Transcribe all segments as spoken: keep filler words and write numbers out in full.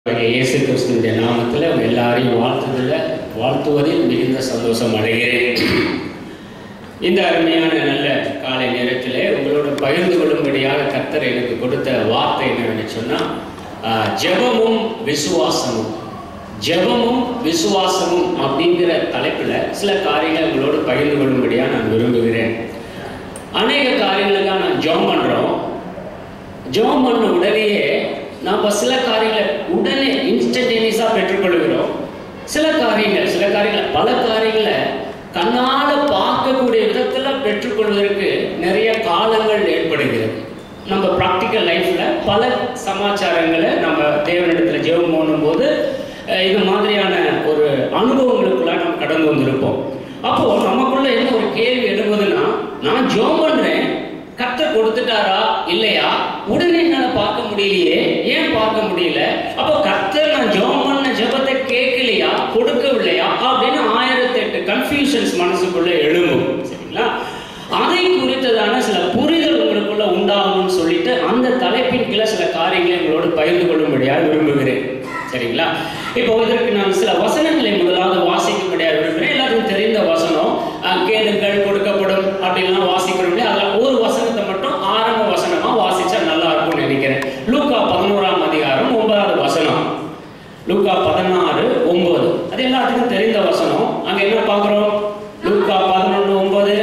இயேசு கிறிஸ்துவின் நாமத்தில் அவங்க எல்லாரையும் வாழ்த்துதில் வாழ்த்துவதில் மிகுந்த சந்தோஷம் அடைகிறேன். இந்த அருமையான நல்ல காலை நேரத்தில் உங்களோட பகிர்ந்து கொள்ளும்படியாக கர்த்தர் எனக்கு கொடுத்த வார்த்தை என்னன்னு சொன்னால், ஜெபமும் விசுவாசமும் ஜெபமும் விசுவாசமும் அப்படிங்கிற தலைப்பில் சில காரியங்கள் உங்களோடு பகிர்ந்து கொள்ளும்படியாக நான் விரும்புகிறேன். அநேக காரியங்களுக்காக நான் ஜெபம் பண்ணுறோம். ஜெபம் பண்ண உடனேயே நாம் சில காரியங்களை உடனே இன்ஸ்டன்டேனியஸாக பெற்றுக்கொள்கிறோம். சில காரியங்கள் சில காரியங்கள் பல காரியங்களை கண்ணால் பார்க்கக்கூடிய விதத்தில் பெற்றுக்கொள்வதற்கு நிறைய காலங்கள் ஏற்படுகிறது. நம்ம ப்ராக்டிக்கல் லைஃப்பில் பல சமாச்சாரங்களை நம்ம தேவனிடத்தில் ஜெபம் பண்ணும்போது இது மாதிரியான ஒரு அனுபவங்களுக்குள்ள நம்ம கடந்து வந்திருப்போம். அப்போது நமக்குள்ள என்ன ஒரு கேள்வி எழுதுவதுன்னா, நான் ஜெபம் பண்ணுறேன், கர்த்தர் கொடுத்துட்டாரா இல்லையா, உடனே என்னால் பார்க்க முடியலையே, ஏன் பார்க்க முடியல, அப்போ கர்த்தர் நான் ஜெபம் பண்ண ஜெபத்தை கேட்கலையா, கொடுக்கவில்லையா அப்படின்னு ஆயிரத்தி எட்டு கன்ஃபியூஷன்ஸ் மனசுக்குள்ள எழும்பும். சரிங்களா? அதை குறித்ததான சில புரிதல் உங்களுக்குள்ள உண்டாகும்னு சொல்லிட்டு அந்த தலைப்பின் கீழே சில காரியங்களை உங்களோடு பகிர்ந்து கொள்ளும்படியாக விரும்புகிறேன். சரிங்களா? இப்போ இதற்கு நான் சில வசனங்களை முதலாவது வாசிக்கும்படியாக விரும்புகிறேன். எல்லாருக்கும் தெரிந்த வசனம், கேளுங்கள் கொடுக்கப்படும் அப்படின்லாம் வாசிக்கிறோம் இல்லையா, அதில் ஒரு வசனத்தை மட்டும் ஆரம்ப வசனமா வாசிச்சா நல்லா இருக்கும்னு நினைக்கிறேன். லூக்கா பதினோராம் அதிகாரம் ஒன்பதாவது வசனம். லூக்கா பதினாறு ஒன்பது அது எல்லாத்துக்கும் தெரிந்த வசனம். அங்க என்ன பார்க்கிறோம்? லூக்கா பதினொன்று ஒன்பது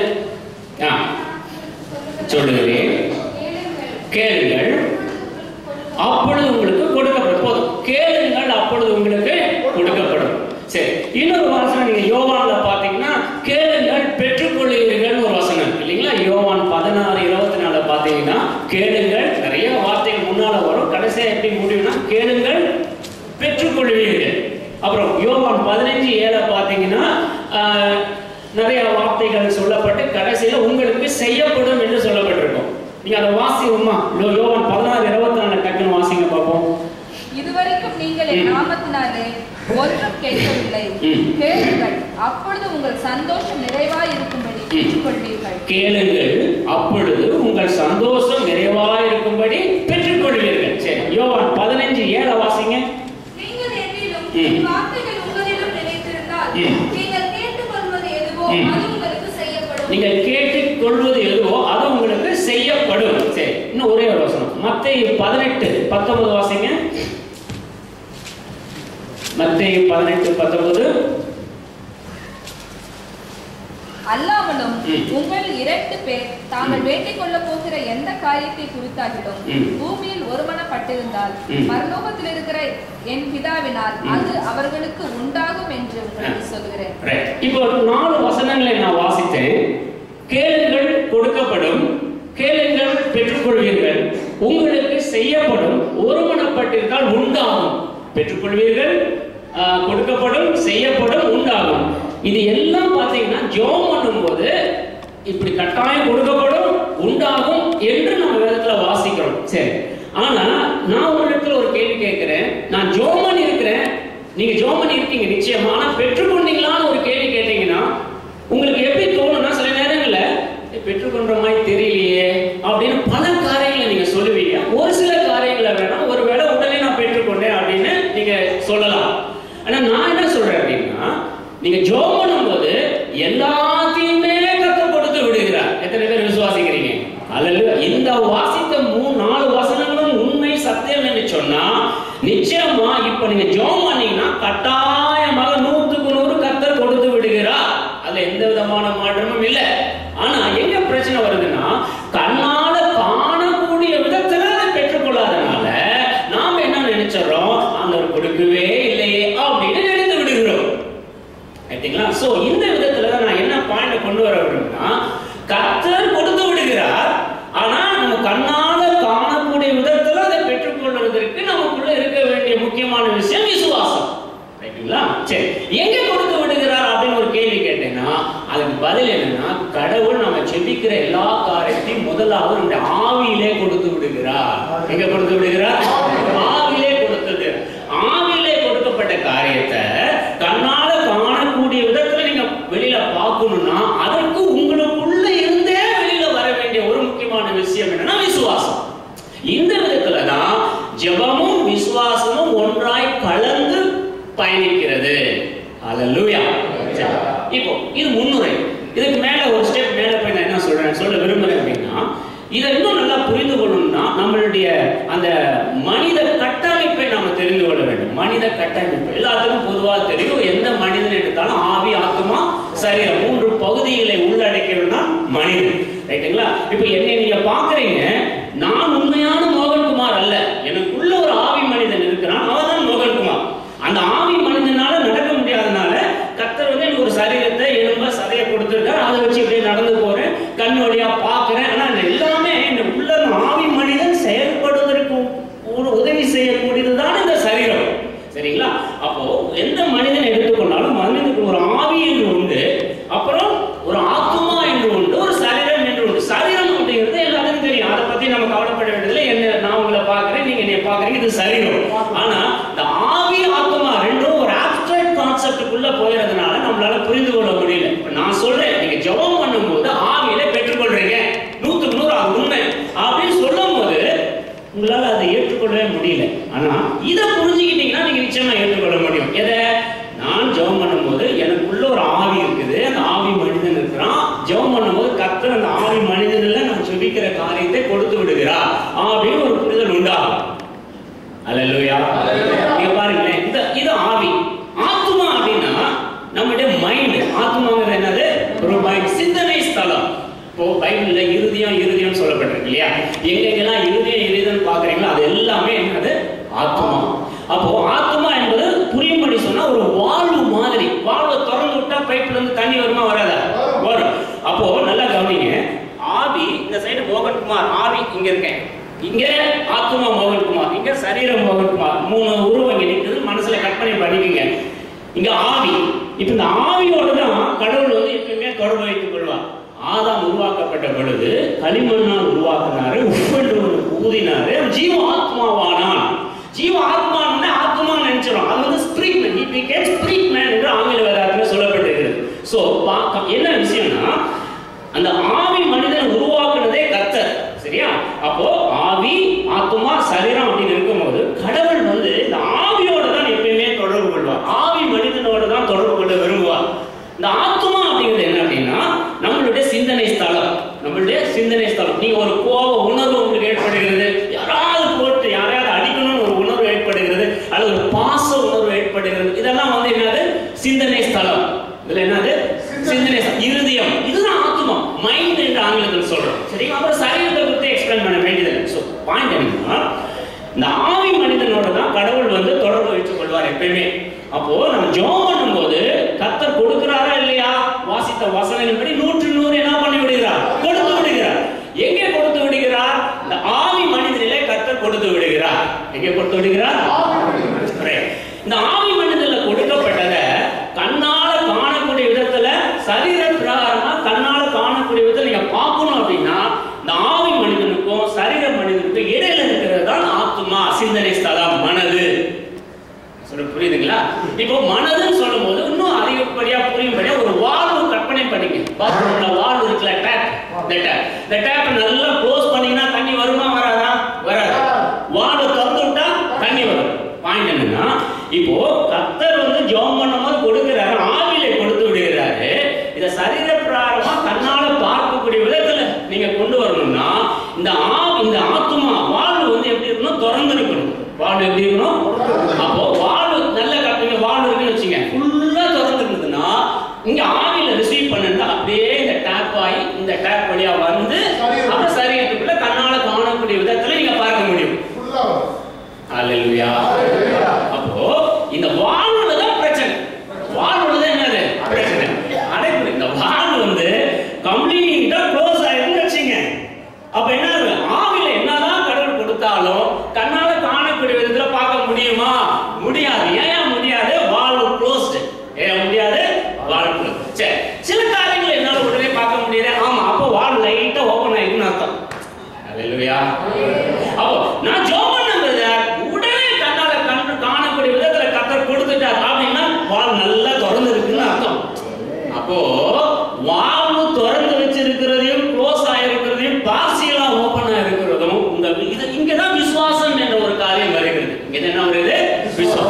சொல்லுகிறேன், கேளுங்கள் அப்பொழுது உங்களுக்கு கொடுக்கப்படும். போதும், கேளுங்கள் அப்பொழுது உங்களுக்கு கொடுக்கப்படும். சரி, இன்னொரு வசனம் நீங்க யோவான்ல பாத்தீங்கன்னா, கேளுங்கள் பெற்றுக்கொள்வீர்கள் ஒரு வசனம் இல்லைங்களா? யோவான் பதினாறு இருபத்தி நாலு பாத்தீங்கன்னா, கேளுங்கள், நிறைய வார்த்தைகள் முன்னால வரும், கடைசியா எப்படி முடியும்னா கேளுங்கள் பெற்றுக்கொள்வீர்கள். அப்புறம் யோவான் பதினஞ்சு ஏழை பாத்தீங்கன்னா நிறைய வார்த்தைகள் சொல்லப்பட்டு கடைசியில உங்களுக்கு செய்யப்படும் என்று சொல்லப்பட்டிருக்கும். நீங்க அதை வாசிக்குமா? யோவான் பதினாறு இருபத்தி நாலு டக்குன்னு வாசிங்க பார்ப்போம். இதுவரைக்கும் நீங்கள் என் நாமத்தினாலே ஒன்றும் கேட்கவில்லை, கேளுங்கள் அப்பொழுது உங்கள் சந்தோஷம் நிறைவாய் இருக்கும்படி பெற்றுக்கொள்வீர்கள். கேளுங்கள் அப்பொழுது உங்கள் சந்தோஷம் நிறைவாய் இருக்கும்படி பெற்றுக்கொள்வீர்கள். சரி, யோவான் பதினஞ்சு ஏழை வாசிங்க. நீங்கள் என்னிலும் வார்த்தைகள் உங்களிலும் நிலைத்திருந்தால் நீங்கள் கேட்டுக்கொள்வது எதுவோ அது உங்களுக்கு செய்யப்படும். நீங்கள் கேட்டுக்கொள்வது எதுவோ அது உங்களுக்கு செய்யப்படும். சரி, இன்னும் ஒரே ஒரு வசனம், மத்தேயு பதினெட்டு பத்தொன்பது வாசிங்க. மத்தேயு பதினெட்டு பத்தொன்பது. அல்லாமலும் உங்கள் இரண்டு பேர் தாங்கள் வேண்டிக் கொள்ள போகிற எந்த காரியத்தை குறித்தாகிலும் பூமியில் ஒருமனப்பட்டிருந்தால் பரலோகத்தில் இருக்கிற என் பிதாவினால் அது அவர்களுக்கு உண்டாகும் என்று உங்களுக்கு சொல்கிறேன். இப்போ நாலு வசனங்களை நான் வாசித்தேன். கேளுங்கள் கொடுக்கப்படும், கேளுங்கள் பெற்றுக்கொள்வீர்கள், உங்களுக்கு செய்யப்படும், ஒருமனப்பட்டிருந்தால் உண்டாகும். பெற்றுக்கொள்வீர்கள், கொடுக்கப்படும், செய்யப்படும், உண்டாகும். இது எல்லாம் பார்த்தீங்கன்னா ஜெபம் பண்ணும்போது இப்படி கட்டாயம் கொடுக்கப்படும், உண்டாகும் என்று நம்ம வேதத்துல வாசிக்கிறோம். சரி, ஆனா நான் உங்களுக்கு ஒரு கேள்வி கேட்கிறேன். நான் ஜெபம் பண்ணி இருக்கிறேன், நீங்க ஜெபம் பண்ணி இருக்கீங்க நிச்சயமா, ஆனா பெற்றுக்கொண்டீங்களான்னு ஒரு கேள்வி கேட்டீங்கன்னா உங்களுக்கு எப்படி தோணும்னா, சில நேரங்கள்ல பெற்றுக்கொண்ட மாதிரி தெரியலையே அப்படின்னு பல காரியங்களை நீங்க சொல்லுவீங்க. ஒரு சில காரியங்களை வேணா ஒருவேளை உடனே நான் பெற்றுக்கொண்டேன் அப்படின்னு நீங்க சொல்லலாம். ஆனா நான் என்ன சொல்றேன் அப்படின்னா, நீங்க ஜெபம் பண்ணும்போது எல்லாத்தையுமே கர்த்தர் கொடுத்து விடுகிறார். எத்தனை பேர் விசுவாசிக்கிறீங்க? அல்லேலூயா. இந்த வாசித்த மூணு நாலு வசனங்களும் உண்மை சத்தியம் என்று சொன்னா நிச்சயமா இப்ப நீங்க ஜெபம் பண்ணீங்கன்னா கட்டாயமாக நூற்றுக்கு நூறு கர்த்தர் கொடுத்து விடுகிறார். அதுல எந்த விதமான மாற்றமும் இல்லை. ஆனா எங்க பிரச்சனை வருதுன்னா, கண்ணால காணக்கூடிய விதத்துல அதை பெற்றுக்கொள்ளாதனால நாம என்ன நினைச்சோம், அந்த கொடுக்கவே இல்லையே அப்படின்னு நினைத்து விடுகிறோம். ரைட்டுங்களா? சோ இந்த விதத்துல தான் நான் என்ன பாயிண்ட் கொண்டு வர விரும்புனா, கர்த்தர் கொடுத்து விடுகிறார், ஆனா நம்ம கண்ணால காணக்கூடிய விதத்துல அதை பெற்றுக்கொள்வதற்கு நமக்குள்ள இருக்க வேண்டிய முக்கியமான விஷயம் விசுவாசம். ரைட்டுங்களா? சரி, எங்க கொடுத்து விடுகிறார் அப்படின்னு ஒரு கேள்வி கேட்டேன்னா அதுக்கு பதில் என்னன்னா, கடவுள் நம்ம செபிக்கிற எல்லா காரியத்தையும் முதலாவது நம்முடைய ஆவியிலே கொடுத்து விடுகிறார். எங்க கொடுத்து விடுகிறார்? ஆவியிலே கொடுத்தது. ஆவியிலே கொடுக்கப்பட்ட காரியத்தை கண்ணால காணக்கூடிய விதத்துல நீங்க வெளியில பார்க்கணும்னா அதற்கு உங்களுக்குள்ள இருந்தே வெளியில வர வேண்டிய ஒரு முக்கியமான விஷயம் என்னன்னா விசுவாசம். இந்த விதத்துலதான் ஜெபமும் விசுவாசமும் ஒன்றாய் பயணிக்கிறது. அல்லேலூயா. இப்போ இது முன்னுரை. இதுக்கு மேல ஒரு ஸ்டெப் மேல போய் நான் என்ன சொல்றேன் சொல்ல விரும்புறேன் அப்படின்னா, இதை இன்னும் நல்லா புரிந்து கொள்ளணும்னா நம்மளுடைய அந்த மனித கட்டமைப்பை நாம தெரிந்து கொள்ள வேண்டும். மனித கட்டமைப்பு எல்லாத்துக்கும் பொதுவாக தெரியும். எந்த மனிதன் எடுத்தாலும் ஆவி, ஆத்மா, சரீரம் மூன்று பகுதிகளை உள்ளடக்கியவனா மனிதன். ரைட்டுங்களா? இப்ப என்னை நீங்க பாக்குறீங்க, நான் உண்மையான மோகன்குமார் அல்ல. எனக்குள்ள ஒரு ஆவி மனிதன் இருக்கிறான், அவன் தான் மோகன்குமார். அந்த ஆவி மனிதனால நடக்க முடியாதனால கர்த்தர் வந்து எனக்கு ஒரு சரீரத்தை, எலும்ப, சதையை கொடுத்திருக்காரு. அதை வச்சு இப்படியே நடந்து போறேன், கண் வழியா பாக்குறேன். ஆனா எல்லாமே இந்த உள்ள ஆவி மனிதன் செயல்படுவதற்கு ஒரு உதவி செய்யக்கூடியதுதான் இந்த சரீரம். சரிங்களா? அப்போ எந்த மனிதன் எடுத்துக்கொண்டாலும் மனிதனுக்கு ஒரு ஆவி என்று உண்டு, அப்புறம் ஒரு ஆத்மா என்று உண்டு, ஒரு சரீரம் என்று உண்டு. சரீரம் அப்படிங்கிறது எல்லாத்துக்கும் தெரியும். அதை பத்தி நம்ம கவலைப்பட வேண்டியதில்லை. என்ன, நான் உங்களை பாக்குறேன், நீங்க என்னை பாக்குறீங்க, இது சரீரம். ஆனா இந்த ஆவி, ஆத்மா ரெண்டும் ஒரு ஆப்ஸ்ட்ராக்ட் கான்செப்டுக்குள்ள போயிறதுனால நம்மளால புரிந்து கொள்ள முடியல. இப்ப நான் சொல்றேன், நீங்க ஜெபம் பண்ணும்போது ஆவியில பெற்றுக்கொள்றீங்க, நூத்துக்கு நூறு அது உண்மை அப்படின்னு சொல்லும் போது உங்களால அதை ஏற்றுக்கொள்ளவே முடியல. ஆனா இதை புரிஞ்சுக்கிட்டீங்கன்னா நீங்க நிச்சயமா ஏற்றுக்கொள்ள முடியும். எதை? நான் ஜெபம் பண்ணும்போது எனக்குள்ள ஒரு ஆவி இருக்குது, அந்த ஆவி மனிதன் இருக்கிறான். ஜெபம் பண்ணும்போது கர்த்தர் அந்த ஆவி மனிதன்ல நம்ம ஜெபிக்கிற காரியத்தை கொடுத்து விடுகிறார் அப்படின்னு ஒரு புரிதல் உண்டாகும். அல்லேலூயா. நீங்க பாருங்களேன், இந்த இது ஆவி. ஆத்மா அப்படின்னா நம்முடைய மைண்ட். ஆத்மாங்கிறது என்னது? ஒரு மைண்ட், சிந்தனை ஸ்தலம். இப்போ பைபிள்ல இருதயம் இருதயம் சொல்லப்பட்டிருக்கு இல்லையா? எங்கெங்கெல்லாம் இருதயம் இருதயம் பாக்குறீங்களோ அது எல்லாமே என்னது? ஆத்மா. அப்போ ஆத்மா என்பது புரியும்படி சொன்னா ஒரு வால்வு மாதிரி. வால்வை திறந்து விட்டா பைப்ல இருந்து தண்ணி வருமா வராதா? வரும். அப்போ நல்லா கவனிங்க, ஆவி இந்த சைடு மோகன்குமார், ஆவி இங்க இருக்கேன், இங்க ஆத்மா மோகன்குமார், இங்க சரீரம் மோகன்குமார். மூணு உருவம் இங்க நிற்குது, மனசுல கற்பனை பண்ணிக்கங்க. இங்க ஆவி. இப்ப இந்த ஆவியோட தான் கடவுள் வந்து எப்பவுமே தொடர்பு வைத்துக் கொள்வார். ஆதாம் உருவாக்கப்பட்ட பொழுது களிமண்ணால் உருவாக்கினாரு, உப்பென்று ஊதினாரு, ஜீவ ஆத்மாவானான். ஜீவ ஆத்மான்னு ஆத்மா நினைச்சிடும். அது வந்து spirit man. He became spirit man என்று ஆங்கில வேதத்தில் சொல்லப்பட்டிருக்கிறது. சோ என்ன விஷயம்னா, அந்த ஆவி மனிதனை உருவாக்குனதே கர்த்தர். சரியா? அப்போ ஆவி, ஆத்மா, சரீரம் அப்படின்னு இருக்கும்போது கடவுள் வந்து இந்த ஆவியோட தான் எப்பயுமே தொடர்பு கொள்வார். ஆவி மனிதனோட தான் தொடர்பு கொள்ள விரும்புவார். இந்த ஆத்மா அப்படிங்கிறது என்ன அப்படின்னா நம்மளுடைய சிந்தனை ஸ்தலம். நம்மளுடைய சிந்தனை ஸ்தலம். நீங்க ஒரு கோப உணர்வு உங்களுக்கு ஏற்படுகிறது, யாராவது போட்டு யாரையாவது அடிக்கணும்னு ஒரு உணர்வு ஏற்படுகிறது, அல்லது ஒரு பாச உணர்வு ஏற்படுகிறது, இதெல்லாம் வந்து என்னது? சிந்தனை ஸ்தலம். இதுல என்னது? சிந்தனை இருதயம். இதுதான் ஆத்மா, மைண்ட் என்று ஆங்கிலத்தில் சொல்றோம். சரி, அப்புறம் சரீரத்தை பத்தி எக்ஸ்பிளைன் பண்ண வேண்டியதில்லை. ஸோ பாயிண்ட் என்னன்னா, இந்த ஆவி மனிதனோட தான் கடவுள் வந்து தொடர்பு வைத்துக் கொள்வார் எப்பயுமே. அப்போ நம்ம ஜெபம் பண்ணும்போது கர்த்தர் கொடுக்கிறாரா இல்லையா? வாசித்த வசனங்களின்படி நூற்று நூறு என்ன பண்ணி விடுகிறார்? கொடுத்து விடுகிறார். எங்கே கொடுத்து விடுகிறார்? இந்த ஆவி மனிதனிலே கர்த்தர் கொடுத்து விடுகிறார். எங்கே கொடுத்து விடுகிறார்? இந்த ஆவி மனிதனில் கொடுக்கப்பட்டதை கண்ணால காணக்கூடிய விதத்துல, சரீர பிரகாரமா கண்ணால காணக்கூடிய விதத்துல நீங்க பார்க்கணும் அப்படின்னா இந்த ஆவி மனிதனுக்கும் சரீர மனிதனுக்கும் இடையில இருக்கிறது தான் ஆத்மா, சிந்தனை ஸ்தலம், மனது. சொல்ல புரியுதுங்களா? இப்போ மனதுன்னு சொல்லும் போது இன்னும் அதிகப்படியா புரியும்படியா ஒரு வால்வு கற்பனை பண்ணிக்க. பாத்ரூம்ல வால்வு இருக்குல்ல, டேப். இந்த டேப் இந்த டேப் நல்லா க்ளோஸ் பண்ணீங்கன்னா தண்ணி வருமா வராதா? வராது. வால்வு திறந்து விட்டா தண்ணி வரும். பாயிண்ட் என்னன்னா, இப்போ கர்த்தர் வந்து ஜெபம் பண்ணும்போது கொடுக்கிறாரு, ஆவியில கொடுத்து விடுகிறாரு. இத சரீர பிரகாரமா கண்ணால பார்க்கக்கூடிய விதத்துல நீங்க கொண்டு வரணும்னா இந்த ஆவி, இந்த ஆத்மா வால்வு வந்து எப்படி இருக்கணும்? திறந்து இருக்கணும். வால்வு எப்படி இருக்கணும்? அப்போ வால்வு நல்ல கற்பனை வால்வு இருக்குன்னு வச்சுங்க, ஃபுல்லா திறந்து இருந்ததுன்னா இங்க ஆவியில ரிசீவ் பண்ணுங்க, அப்படியே இந்த டேப் ஆகி இந்த டேப் வழியா வந்து அப்புறம் சரீரத்துக்குள்ள கண்ணால காணக்கூடிய விதத்துல நீங்க பார்க்க முடியும். அல்லேலூயா. அப்போ இந்த வால்வுல தான் பிரச்சனை. வால்வுல தான் என்னது பிரச்சனை? அடைப்பு. இந்த வால்வு வந்து கம்ப்ளீட்டா க்ளோஸ் ஆயிடுன்னு வச்சுங்க. அப்ப என்ன ஆவியில என்னதான் கடவுள் கொடுத்தாலும் கண்ணால காணக்கூடிய விதத்துல பார்க்க முடியுமா? முடியாது. ஏன் முடியாது? Valve closed. ஏன் முடியாது? Valve close. சரி, சில காரியங்களை என்னால உடனே பார்க்க முடியல. ஆமா, அப்போ வால்வு லைட்டா ஓபன் ஆயிருக்குன்னு அர்த்தம். அல்லேலூயா. அப்போ நான் ஜெபம் பண்ணது உடனே கண்ணால கண்ணு காணக்கூடிய விதத்துல கர்த்தர் கொடுத்துட்டார் அப்படின்னா வால்வு நல்லா திறந்து இருக்குன்னு அர்த்தம். அப்போ வால்வு திறந்து வச்சிருக்கிறதையும் க்ளோஸ் ஆயிருக்கிறதையும் பார்சியலா ஓபன் ஆயிருக்கிறதும் இந்த இங்கதான் விசுவாசம் என்ற ஒரு காரியம் வருகிறது. இங்க என்ன வருது? விசுவாசம்.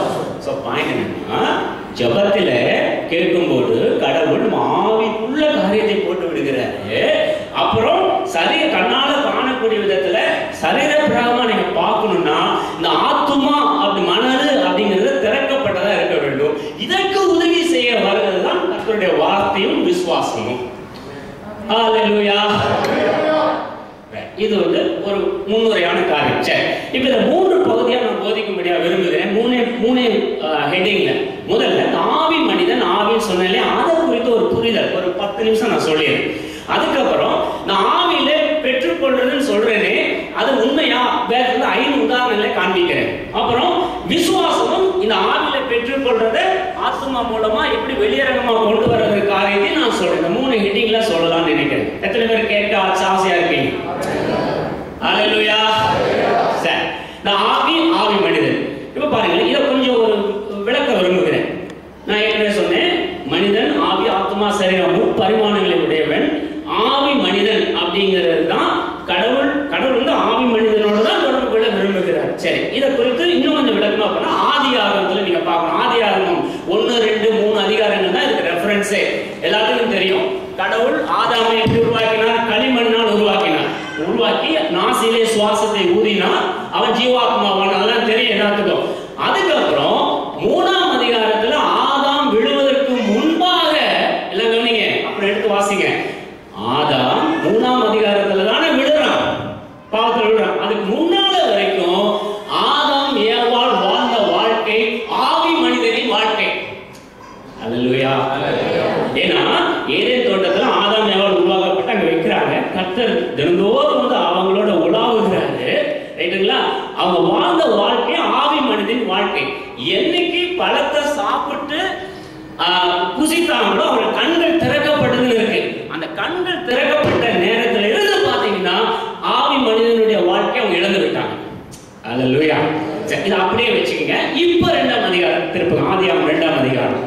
சோ பாயிண்ட் என்னன்னா, ஜெபத்துல கேட்கும்போது கடவுள் ஆவிக்குள்ள காரியத்தை போட்டு விடுகிறாரு. அப்புறம் சரீர கண்ணால காணக்கூடிய விதத்துல சரீர பிரகாரமா நீங்க பார்க்கணும்னா இந்த ஆத்துமா அப்படி மனது அப்படிங்கிறது திறக்கப்பட்டதா இருக்க வேண்டும். இதற்கு உதவி செய்ய வருகிறது தான் கர்த்தருடைய வார்த்தையும் விசுவாசமும். ஹalleluya. இது வந்து ஒரு முன்னுரையான காரியம். சரி, இப்ப இந்த மூன்று பகுதியா நான் போதிக்கும்படியா விரும்புகிறேன். மூணே மூணே ஹெட்டிங்ல. முதல்ல ஆவி மனிதன் ஆவின்னு சொன்னாலே அதை குறித்து ஒரு புரிதல் ஒரு பத்து நிமிஷம் நான் சொல்லிடுறேன். அதுக்கப்புறம் நான் ஆவியில பெற்றுக்கொள்றதுன்னு சொல்றேனே அது உண்மையா வேற வந்து ஐந்து உதாரணங்களை காண்பிக்கிறேன். அப்புறம் விசுவாசமும் இந்த ஆவியில பெற்றுக்கொள்றத ஆத்மா மூலமா எப்படி வெளியரங்கமா கொண்டு வர்றது காரியத்தை நான் சொல்றேன். இந்த மூணு ஹெட்டிங்ல சொல்லலாம்னு நினைக்கிறேன். எத்தனை பேர் கேட்க ஆசையா இருக்கீங்க? ஹalleluya. சரி, நான் ஆவி ஆவி மனிதன். இப்ப பாருங்க, இத கொஞ்சம் ஒரு விளக்க விரும்புகிறேன். நான் ஏற்கனவே சொன்னேன், மனிதன் ஆவி ஆத்மா சரீரம் பரிமாணங்களை உடையவன். ஆவி மனிதன் அப்படிங்கிறது தான் கடவுள். கடவுள் வந்து ஆவி மனிதனோட தான் தொடர்பு கொள்ள விரும்புகிறார். சரி, இதை குறித்து இன்னும் கொஞ்சம் விளக்கமா பண்ணா ஆதி ஆகமத்துல நீங்க பார்க்கணும். ஆதி ஆகமம் ஒன்னு ரெண்டு மூணு அதிகாரங்கள் தான் இதுக்கு ரெஃபரன்ஸே. எல்லாத்துக்கும் தெரியும், கடவுள் ஆதாமை எப்படி உருவாக்கினார்? களிமண்ணால் உருவாக்கினார். உருவாக்கி நாசிலே சுவாசத்தை ஊதினார், அவன் ஜீவாத்மாவான். அதெல்லாம் தெரியும் எல்லாத்துக்கும். அதுக்கப்புறம் மூணாம் அதிகாரத்துல ஆதாம் விழுவதற்கு முன்பாக எல்லாம் கவனிங்க, அப்புறம் எடுத்து வாசிங்க. ஆதாம் மூணாம் அதிகாரத்துல தானே விழுறான், பாவத்துல விழுறான். அதுக்கு முன்னால வரைக்கும் ஆதாம் ஏவாள் வாழ்ந்த வாழ்க்கை ஆவி மனிதனின் வாழ்க்கை. ஹalleluya. ஏன்னா ஏதேன் தோட்டத்துல ஆதாம் ஏவாள் உருவாக்கப்பட்டு அங்க வைக்கிறாங்க. கர்த்தர் தினந்தோறும் வந்து அவங்களோட உலாவுகிறாரு. ரைட்டுங்களா? அவங்க வாழ்ந்த வாழ்க்கை ஆவி மனிதனின் வாழ்க்கை. என்னைக்கு பழத்தை சாப்பிட்டு புசித்தாங்களோ அவங்க கண்கள் திறக்கப்பட்டதுன்னு இருக்கு. அந்த கண்கள் திறக்கப்பட்ட நேரத்தில் இருந்து பாத்தீங்கன்னா ஆவி மனிதனுடைய வாழ்க்கை அவங்க இழந்து விட்டாங்க. ஹalleluya. இதை அப்படியே வச்சுக்கோங்க. இப்ப இரண்டாம் அதிகாரம் திருப்பி ஆதியாகமம் இரண்டாம் அதிகாரம்.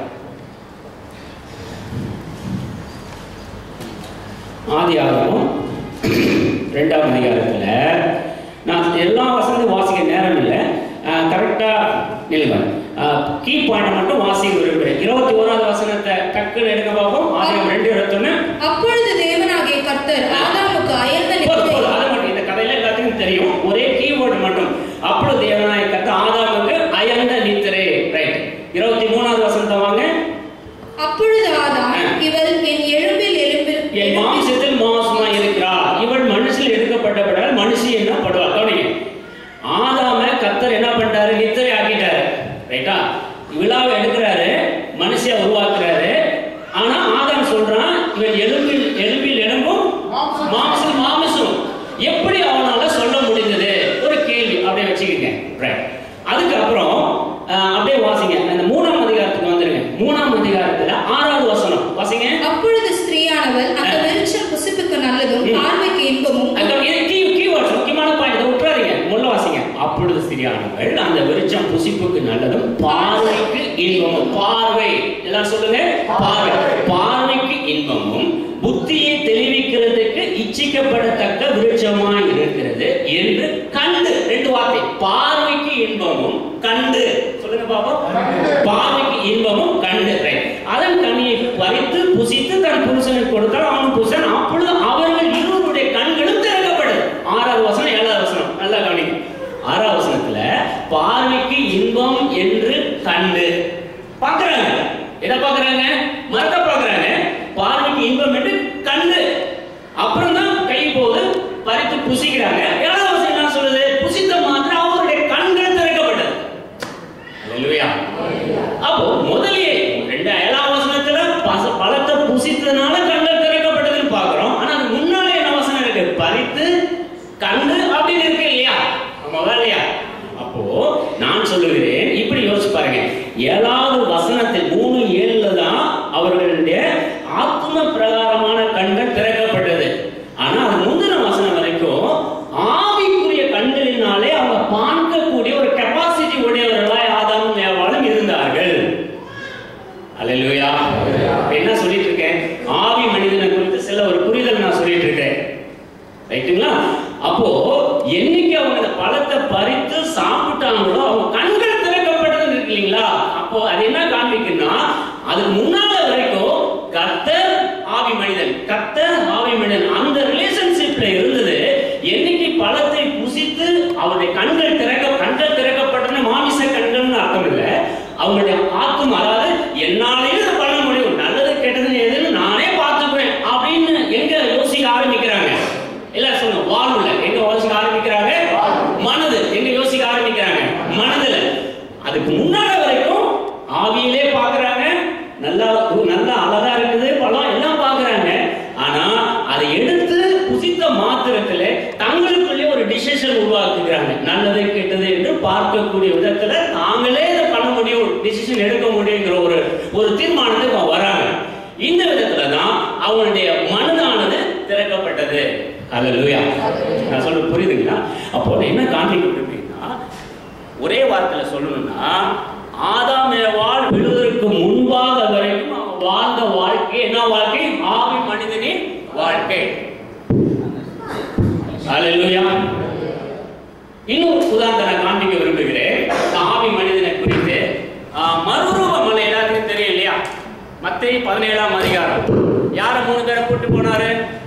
ஆதியாகமம் இரண்டாம் அதிகாரத்துல நான் எல்லா வசனத்தையும் வாசிக்க நேரம் இல்லை, கரெக்டா நில்லுங்க. கீ பாயிண்ட் மட்டும் வாசிக்க விரும்புகிறேன். இருபத்தி ஓராவது வசனத்தை டக்குன்னு எடுக்க பார்ப்போம். ஆதியாகமம் ரெண்டு இருபத்தி ஒண்ணு. அப்பொழுது தேவனாகிய கர்த்தர் ஆதாமுக்கு அயர்ந்த நித்திரை. அதை மட்டும் இந்த கதையில எல்லாத்துக்கும் தெரியும், ஒரே கீவேர்டு மட்டும். அப்பொழுது தேவனாகிய கர்த்தர் ஆதாமுக்கு அயர்ந்த நித்திரை. ரைட். இருபத்தி மூணாவது வசனத்தை வாங்க. அப்பொழுது ஆதாம், இவள் என் எலும்பில் எலும்பில் என் மாம்சத்தில் மாம்சமா இருக்கிறார், இவள் மனுஷில் எடுக்கப்பட்டபடால் மனுஷி என்ன படுவார். கவனிங்க, ஆதாம கர்த்தர் என்ன பண்ணிட்டாரு? நித்திரை ஆக்கிட்டாரு. ரைட்டா? விழாவை எடுக்கிறாரு, மனுஷியா உருவாக்குறாரு. ஆனா ஆதாம் சொல்றான், இவன் எலும்பில் எலும்பில் எலும்பும் மாம்சம் மாமிசம். எப்படி அவனால சொல்ல முடிந்தது? ஒரு கேள்வி. அப்படியே வச்சுக்கோங்க. ரைட். அதுக்கப்புறம் அப்படியே வாசிங்க, அந்த மூணாம் அதிகாரத்துக்கு வந்துருங்க. மூணாம் அதிகாரத்துல ஆறாவது வசனம் வாசிங்க. அப்பொழுது ஸ்திரீயானவள் அந்த விருட்சம் புசிப்புக்கு நல்லதும் பார்வைக்கு இன்பமும். முக்கியமான பாயிண்ட் விட்டுறாதீங்க, முள்ள வாசிங்க. அப்பொழுது ஸ்திரீயானவள் அந்த விருட்சம் புசிப்புக்கு நல்லதும் பார்வைக்கு இன்பமும். பார்வை எல்லாம் சொல்லுங்க. பார்வை. பார்வைக்கு இன்பமும் புத்தியை தெளிவிக்கிறதுக்கு இச்சிக்கப்படத்தக்க விருட்சமாய் இருக்கிறது என்று கண்டு. ரெண்டு வார்த்தை, பார்வைக்கு இன்பமும் கண்டு. சொல்லுங்க பாப்போம். பார்வைக்கு இன்பமும் கண்டு. அதன் கனியை பறித்து புசித்து தன் புருஷனுக்கு கொடுத்தால் அவன் புருஷன். அப்பொழுது அவர்கள் இருவருடைய கண்களும் திறக்கப்படுது. ஆறாவது வசனம் ஏழாவது வசனம் நல்லா கவனிங்க. ஆறாவது வசனத்துல பார்வைக்கு இன்பம் என்று கண்டு பாக்குறாங்க. எதை பாக்குறாங்க? மரத்தை பாக்குறாங்க. பார்வைக்கு இன்பம் என்று கண்டு. அப்புறம் தான் கை போது பறித்து புசிக்கிறாங்க. ஏழாவது வசனம் என்ன சொல்லுது? புசித்த மாத்திரம் அவருடைய கண்கள் திறக்கப்பட்டது. ஹalleluya. அப்போ முதலியே ரெண்டு ஏழாவது வசனத்துல பழத்தை புசித்ததுனால கண்கள் திறக்கப்பட்டதுன்னு பாக்குறோம். ஆனா அது முன்னாலே என்ன வசனம் இருக்கு? பறித்து கண்டு அப்படின்னு இருக்கு இல்லையா? ஆமாவா இல்லையா? அப்போ நான் சொல்லுகிறேன், இப்படி யோசிச்சு பாருங்க. ஏழாவது வசனத்தில் மூணு ஏழுல தான் அவர்களுடைய ஆத்ம பிரகாரமான கண்கள் திறக்கப்பட்டது. ஆனா அது முந்தின வசனம் வரைக்கும் ஆவிக்குரிய கண்களினாலே அவங்க பார்க்கக்கூடிய ஒரு கெப்பாசிட்டி உடையவர்களாய் ஆதாமும் ஏவாளும் இருந்தார்கள். ஹalleluya. என்ன சொல்லிட்டு இருக்கேன்? ஆவி மனிதனை குறித்து சில ஒரு புரிதல் நான் சொல்லிட்டு இருக்கேன். ரைட்டுங்களா? அப்போ என்னைக்கு அவங்க அந்த பழத்தை பறித்து சாப்பிட்டாங்களோ அவங்க கண்கள் திறக்கப்பட்டது இருக்கு இல்லைங்களா? அப்போ அது என்ன காண்பிக்குன்னா அதுக்கு முன்னால வரைக்கும் கர்த்தர் ஆவி மனிதன், கர்த்தர் ஆவி மனிதன் அந்த ரிலேஷன்ஷிப்ல இருந்தது. என்னைக்கு பழத்தை புசித்து அவருடைய கண்கள் திறக்க கண்கள் திறக்கப்பட்டன, மாமிச கண்கள்னு அர்த்தம் இல்லை, அவங்களுடைய ஆத்தும், அதாவது என்னாலே பண்ண முடியும், நல்லது கெட்டது எதுன்னு நானே பார்த்துக்குவேன் அப்படின்னு எங்க யோசிக்க ஆரம்பிக்கிறாங்க? எல்லாரும் சொல்லுங்க, வாழ்வுல எங்க யோசிக்க ஆரம்பிக்கிறாங்க? மனது எங்க யோசிக்க ஆரம்பிக்கிறாங்க? மனதுல. அதுக்கு முன்னாடி வரைக்கும் ஆவியிலே பாக்குறாங்க, நல்லா நல்லா அழகா இருக்குது பழம் எல்லாம் பாக்குறாங்க. ஆனா அதை எடுத்து புசித்த மாத்திரத்துல தங்களுக்குள்ளே ஒரு டிசிஷன் உருவாக்குகிறாங்க, நல்லது கெட்டது என்று பார்க்கக்கூடிய விதத்துல நாங்களே இதை பண்ண முடியும், டிசிஷன் எடுக்க முடியுங்கிற ஒரு ஒரு தீர்மானத்துக்கு வராங்க. இந்த விதத்துல தான் அவங்களுடைய மனதானது திறக்கப்பட்டது. அல்லேலூயா. நான் சொல்ல புரியுதுங்களா? அப்போ என்ன காண்பிக்கப்பட்டிருக்கீங்கன்னா, ஒரே வார்த்தையில சொல்லணும்னா, ஆதாம் ஏவாள் விழுவதற்கு முன்பாக வரைக்கும் அவன் வாழ்ந்த வாழ்க்கை என்ன வாழ்க்கை? ஆவி மனிதனின் வாழ்க்கை. அல்லேலூயா. இன்னொரு உதாரணத்தை காண்பிக்க விரும்புகிறேன். ஆவி மனிதனை குறித்து மறுரூப மலை எல்லாத்துக்கும் தெரியும் இல்லையா? மத்தேயு பதினேழாம் அதிகாரம். யார மூணு பேரை கூட்டு போனாரு?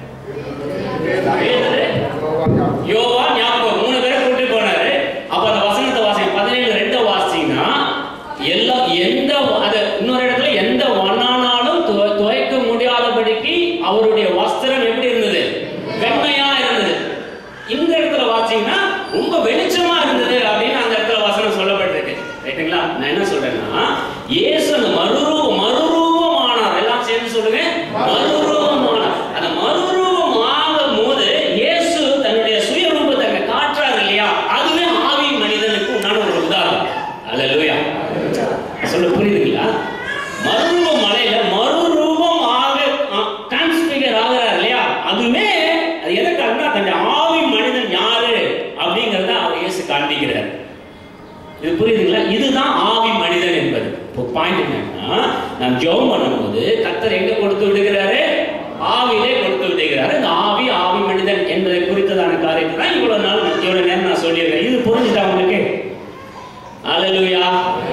யோவா, யாக்கோபு, மூணு பேரை கூட்டு போனாரு. அப்ப அந்த வசனத்தை வாசி, பதினேழு ரெண்டு வாசிங்கன்னா எல்லா எந்த இன்னொரு இடத்துல எந்த வண்ணானாலும் துவைக்க முடியாதபடிக்கு அவருடைய வஸ்திரம் எப்படி இருந்தது? வெண்மையா இருந்தது. இந்த இடத்துல வாசிங்கன்னா ரொம்ப வெளிச்சமா இருந்தது அப்படின்னு அந்த இடத்துல வசனம் சொல்லப்பட்டிருக்கு. ரைட்டுங்களா? நான் என்ன சொல்றேன்னா, இயேசு அந்த மறுரூப மறுரூபமானார். எல்லாம் சேர்ந்து சொல்லுங்க, மறுரூபமானார். அந்த மறுரூபம் ஆகும் போது இயேசு தன்னுடைய சுயரூபத்தை காட்டுறாரு இல்லையா? அதுவே ஆவி மனிதனுக்கு உண்டான ஒரு உதாரணம். அல்லேலூயா. சொல்ல புரியுதுங்களா? மறுரூப மலையில மறுரூபமாக டிரான்ஸ்பிகர் ஆகிறார் இல்லையா? அதுவே அது எதற்காகனா தன்னுடைய ஆவி மனிதன் யாரு அப்படிங்கறத அவர் இயேசு காண்பிக்கிறார். இது புரியுதுங்களா? இதுதான் ஆவி மனிதன் என்பது. இப்போ பாயிண்ட் என்னன்னா, நாம் ஜெபம் பண்ணும்போது கர்த்தர் எங்க கொடுத்து விடுகிறாரு? ஆவியிலே கொடுத்து விடுகிறாரு. இந்த ஆவி ஆவி மனிதன் என்பதை குறித்ததான காரியத்தை தான் இவ்வளவு நாள் இவ்வளவு நேரம் நான் சொல்லியிருக்கேன். இது புரிஞ்சுதா உங்களுக்கு? அல்லேலூயா.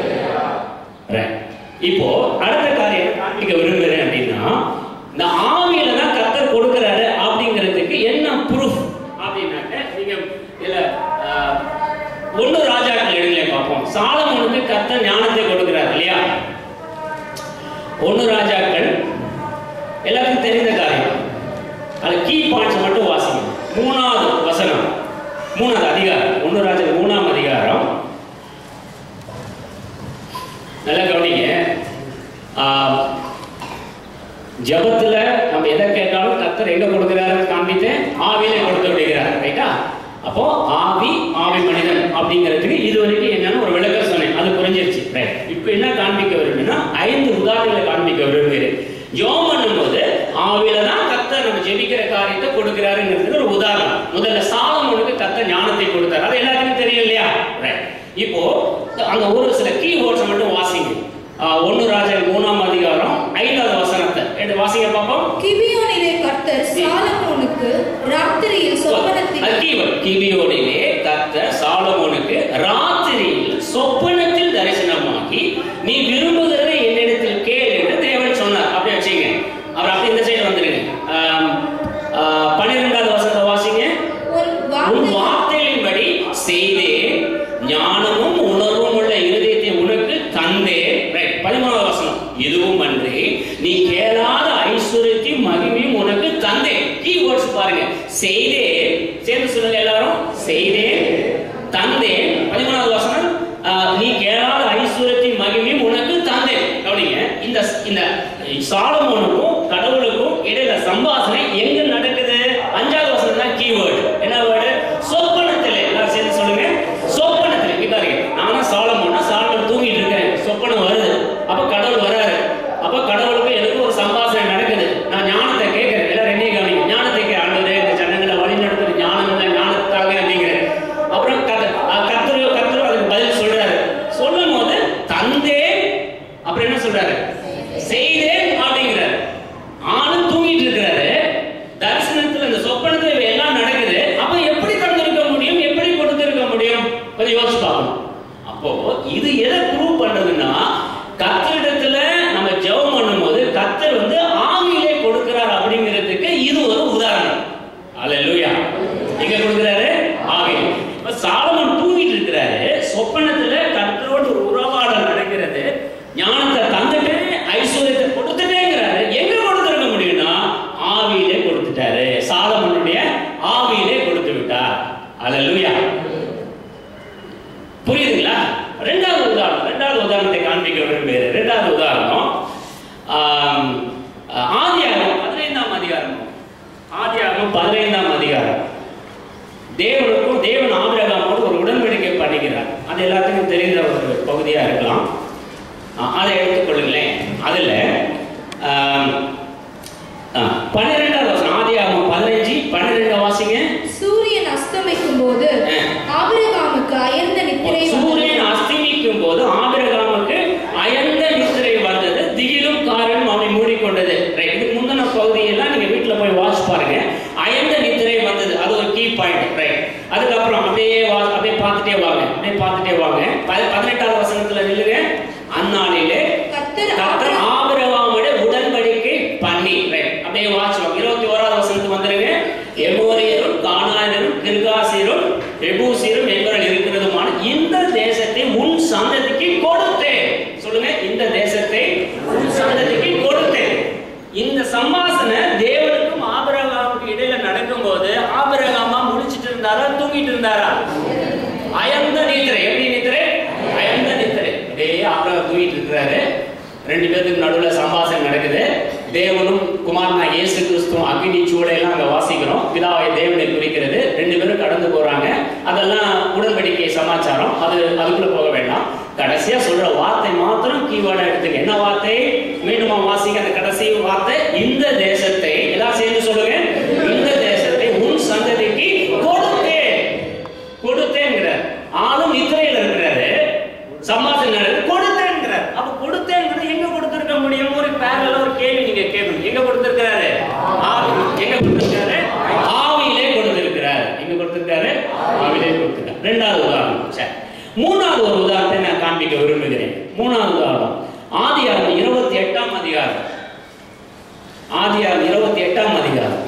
இப்போ அடுத்த காரியம் காண்பிக்க விரும்புகிறேன் அப்படின்னா, இந்த ஆவியில தான் கர்த்தர் கொடுக்கிறாரு அப்படிங்கிறதுக்கு என்ன ப்ரூஃப் அப்படின்னாக்க, நீங்க இல்ல ஒன்னு ராஜாக்கள் எடுங்களே பார்ப்போம். சாலமோனுக்கு கர்த்தர் ஞானத்தை கொடுக்கிறார் இல்லையா? ஒன்னு ராஜாக்கள் எல்லாருக்கும் தெரிந்த காரியம். அது கீ பாயிண்ட்ஸ் மட்டும் வாசிங்க. மூணாவது வசனம், மூணாவது அதிகாரம், ஒன்னு ராஜா மூணாம் அதிகாரம். நல்லா கவனிங்க. ஜபத்துல நம்ம எதை கேட்டாலும் கர்த்தர் எங்க கொடுக்கிறாரு காண்பித்து ஆவியிலே கொடுத்து விடுகிறார். ரைட்டா? அப்போ ஆவி ஆவி மனிதன் அப்படிங்கிறதுக்கு இது வரைக்கும் என்னன்னு ஒரு விளக்கம் சொன்னேன், அது புரிஞ்சிருச்சு. ரைட். இப்போ என்ன காண்பிக்க விரும்புனா, ஐந்து உதாரணங்களை காண்பிக்க விரும்புகிறேன். ஜெபம் பண்ணும்போது ஆவியில தான் கர்த்தர் நம்ம ஜெபிக்கிற காரியத்தை கொடுக்கிறாருங்கிறதுக்கு ஒரு உதாரணம். முதல்ல சாலமோனுக்கு கர்த்தர் ஞானத்தை கொடுத்தார், அது எல்லாருக்கும் தெரியும் இல்லையா? ரைட். இப்போ அங்க ஒரு சில கீ வேர்ட்ஸ் மட்டும் வாசிங்க. ஒன்னு ராஜா மூணாம் அதிகாரம் ஐந்தாவது வசனத்தை எடுத்து வாசிங்க பாப்போம். கிபியோனிலே கர்த்தர் சாலமோனுக்கு ராத்திரியில் சொப்பனத்தில், அது கீவேர்ட். கிபியோனிலே கர்த்தர் சாலமோனுக்கு ராத்திரியில் சொப்பனத்தில் தரிசனமாகி, நீ விரும்புகிறதை என்னிடத்தில் கேள் என்று தேவன் சொன்னார். அப்படியே வச்சீங்க. அவர் அப்படி இந்த சைடு வந்துருங்க. பன்னிரெண்டாவது வசனத்தை வாசிங்க. உன் வார்த்தையின்படி செய்தேன், ஞானமும் உணர்வும் உள்ள இருதயத்தை உனக்கு தந்தேன். பதிமூணாவது வசனம், இதுவும் அன்றி நீ கேளாத ஐஸ்வர்யத்தையும் மகிமையும் உனக்கு தந்தேன். கீ வேர்ட்ஸ் பாருங்க. செய்தேன், சேர்ந்து சொல்லுங்க எல்லாரும். செய்தேன், தந்தேன். பதிமூணாவது வசனம், நீ கேளாத ஐஸ்வர்யத்தையும் மகிமையும் உனக்கு தந்தேன். கவனிங்க, இந்த இந்த சாலமோனுக்கும் கடவுளுக்கும் இடையில சம்பாஷணை எங்க நடக்குது? அஞ்சாவது வசனம் தான் கீ வேர்டு. என்ன வேர்டு? சொப்பனத்திலே. எல்லாரும் சேர்ந்து சொல்லுங்க, சொப்பனத்திலே. பாருங்க, நானும் சாலமோனா சாலமோன் தூங்கிட்டு இருக்கேன், சொப்பனம் வருது, அப்ப கடவுள் வராரு. அப்ப கடவுளுக்கு எனக்கு ஒரு சம்பாஷணை நடக்குது. நான் ஞானத்தை கேட்கிறேன். எல்லாரும் என்னைய கவனிங்க. ஞானத்தை கே ஆண்டவரே இந்த ஜனங்களை வழி நடத்துற ஞானம் இல்லை, ஞானத்தாங்க அப்படிங்கிறேன். அப்புறம் கர்த்தர் கர்த்தர் அதுக்கு பதில் சொல்றாரு. சொல்லும் போது தந்தேன், அப்புறம் என்ன சொல்றாரு? செய்தேன் அப்படிங்கிறாரு. ஆளும் தூங்கிட்டு இருக்கிறாரு. தரிசனத்துல இந்த சொப்பனத்துல எல்லாம் நடக்குது. உதாரணத்தை காண்பிக்க விரும்புகிறேன். இரண்டாவது உதாரணம் ஆதியாகமம் பதினைந்தாம் அதிகாரம். ஆதியாகமம் பதினைந்தாம் அதிகாரம். தேவனுக்கும் தேவன் ஆபிரகாமோடு ஒரு உடன்படிக்கை பண்ணுகிறார். அது எல்லாத்துக்கும் தெரிந்த ஒரு பகுதியா இருக்கலாம். அதை எடுத்துக்கொள்ளுங்களேன். அதுல பன்னிரெண்டாவது வசனம், ஆதியாகமம் பதினைஞ்சு பன்னிரெண்டு வாசிங்க. சூரியன் அஸ்தமிக்கும் போது ஆபிரகாமுக்கு அயர்ந்த நித்திரை சூரியன் அஸ்தமிக்கும் போது ஆபிரகாமுக்கு அயர்ந்த நித்திரை வந்தது, திகிலும் காரணம் அவனை மூடிக்கொண்டது. இதுக்கு முந்தின பகுதியெல்லாம் நீங்க வீட்டுல போய் வாட்ச் பாருங்க. அயர்ந்த நித்திரை வந்தது, அது ஒரு கீ பாயிண்ட். ரைட். அதுக்கப்புறம் அப்படியே அப்படியே பார்த்துட்டே வாங்க, அப்படியே பார்த்துட்டே வாங்க. பதினெட்டாவது வசனத்துல நில்லுங்க. அந்நாளிலே கர்த்தர் ஆபிரகாமோட உடன்படிக்கை பண்ணி. ரைட். அப்படியே வாட்ச் வாங்க. இருபத்தி ஓராவது வசனத்துக்கு வந்துருங்க. எமோரியரும் கானானியரும் கிர்காசியரும் எபூசியரும் என்பவர்கள் இருக்கிறதுமான இந்த தேசத்தை உன் சந்ததிக்கு கொடுத்தேன். சொல்லுங்க, இந்த தேசத்தை உன் சந்ததிக்கு கொடுத்தேன். இந்த சம்பாஷணை தேவனுக்கும் ஆபிரகாமுக்கு இடையில நடக்கும் போது ஆபிரகாமா முடிச்சிட்டு இருந்தாரா, தூங்கிட்டு இருந்தாரா? அயர்ந்த நித்திரை. எப்படி நித்திரை? அயர்ந்த நித்திரை. அப்படியே ஆபிரகாம் தூங்கிட்டு இருக்கிறாரு. ரெண்டு பேருக்கு நடுவில் சம்பாஷணை நடக்குது. தேவனும் குமாரனா இயேசு கிறிஸ்துவும் அக்னி சூளையெல்லாம் அங்க வாசிக்கிறோம். பிதாவை தேவனை குறிக்கிறது. ரெண்டு பேரும் கடந்து போறாங்க. அதெல்லாம் உடன்படிக்கை சமாச்சாரம். அது அதுக்குள்ள போக வேண்டாம். கடைசியா சொல்ற வார்த்தை மாத்திரம் கீவேர்டா எடுத்துங்க. என்ன வார்த்தை? மீண்டுமா வாசிங்க அந்த கடைசி வார்த்தை. இந்த தேசத்தை எல்லாம் சேர்ந்து சொல்லுங்க. இந்த தேசத்தை உன் சந்ததிக்கு கொடுத்தேன். கொடுத்தேன்கிறார். ஆளும் நித்திரையில இருக்கிறாரு. சம்பாஷணை கொடுத்தேன்கிறார். அப்ப கொடுத்தேன்கிறது எங்க கொடுத்திருக்க முடியும்? ஒரு பேரல ஒரு கேள்வி நீங்க கேட்கணும். எங்க கொடுத்திருக்கிறாரு? எங்க கொடுத்திருக்காரு? ஆவியிலே கொடுத்திருக்கிறார். எங்க கொடுத்திருக்காரு? ஆவியிலே கொடுத்திருக்கார். இரண்டாவது உதாரணம். சரி, மூணாவது ஒரு உதாரணத்தை நான் காண்பிக்க விரும்புகிறேன். மூணாவது உதாரணம் ஆதியாகமம் இருபத்தி எட்டாம் அதிகாரம். ஆதியாகமம் இருபத்தி எட்டாம் அதிகாரம்.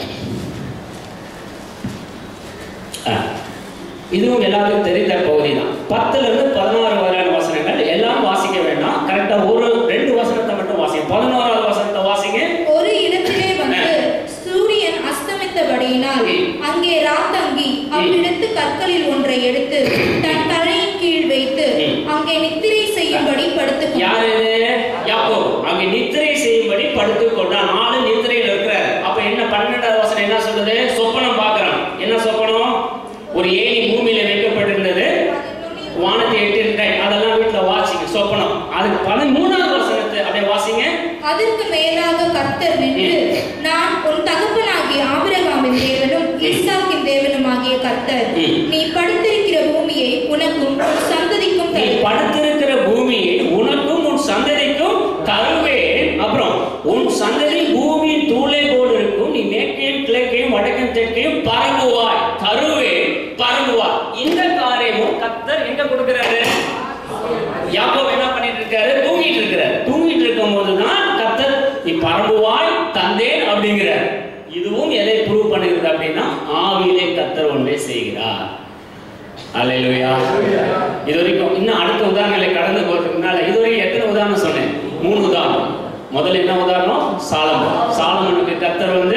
இதுவும் எல்லாத்துக்கும் தெரிந்த பகுதி தான். பத்துல இருந்து பதினாறு வரையான வசனங்கள் எல்லாம் வாசிக்க வேண்டாம். கரெக்டா ஒரு ரெண்டு வசனத்தை மட்டும் வாசிங்க. பதினோராவது வசனத்தை வாசிங்க. ஒரு இடத்திலே வந்து சூரியன் அஸ்தமித்தபடியினால் அங்கே ராத்தங்கி அவ்விடத்து கற்களில் ஒன்றை எடுத்து தன் தலையின் கீழ் வைத்து அங்கே நித்திரை செய்யும்படி படுத்துக் யாரு? யாக்கோபு. அங்கே நித்திரை செய்யும்படி படுத்துக் கொண்டான். நாலு நித்திரையில் இருக்கிறார். அப்ப என்ன பன்னெண்டாவது வசனம் என்ன சொல்லுது? சொப்பனம் பார்க்கிறோம். என்ன சொப்பனம்? ஒரு ஏணி பூமியில வைக்கப்பட்டிருந்தது, வானத்தை எட்டிருக்க. அதெல்லாம் வீட்டுல வாசிங்க. சொப்பனம். அதுக்கு பதிமூணாவது வசனத்தை அப்படியே வாசிங்க. அதற்கு மேலாக கர்த்தர் நின்று, நான் உன் தகப்பனாகிய ஆபிரகாமின் தேவனும் ஈசாக்கின் தேவனும் ஆகிய கர்த்தர், நீ படுத்திருக்கிற பூமியை உனக்கும் உன் சந்ததிக்கும் நீ படுத்திருக்கிற பூமியை உனக்கும் உன் சந்ததிக்கும் தருவேன். அப்புறம் உன் சந்ததி பூமியின் தூளை போல் இருக்கும். நீ மேற்கையும் கிழக்கையும் வடக்கையும் தெற்கையும் பரவுவாய். தருவேன், பரவுவாய். இந்த காரியமும் கர்த்தர் எங்க கொடுக்கிறாரு? யாக்கோபு என்ன பண்ணிட்டு இருக்காரு? தூங்கிட்டு இருக்கிறார். தூங்கிட்டு இருக்கும் போதுதான் கர்த்தர் நீ பரவுவாய் தந்தேன் அப்படிங்கிறார். இதுவும் எதை ப்ரூவ் பண்ணுகிறது அப்படின்னா ஆவியிலே கர்த்தர் ஒன்றே செய்கிறார். அல்லேலூயா. இது வரைக்கும் இன்னும் அடுத்த உதாரணங்களை கடந்து போறதுக்கு முன்னால இதுவரைக்கும் எத்தனை உதாரணம் சொன்னேன்? மூணு உதாரணம். முதல்ல என்ன உதாரணம்? சாலமோன். சாலமோனுக்கு கர்த்தர் வந்து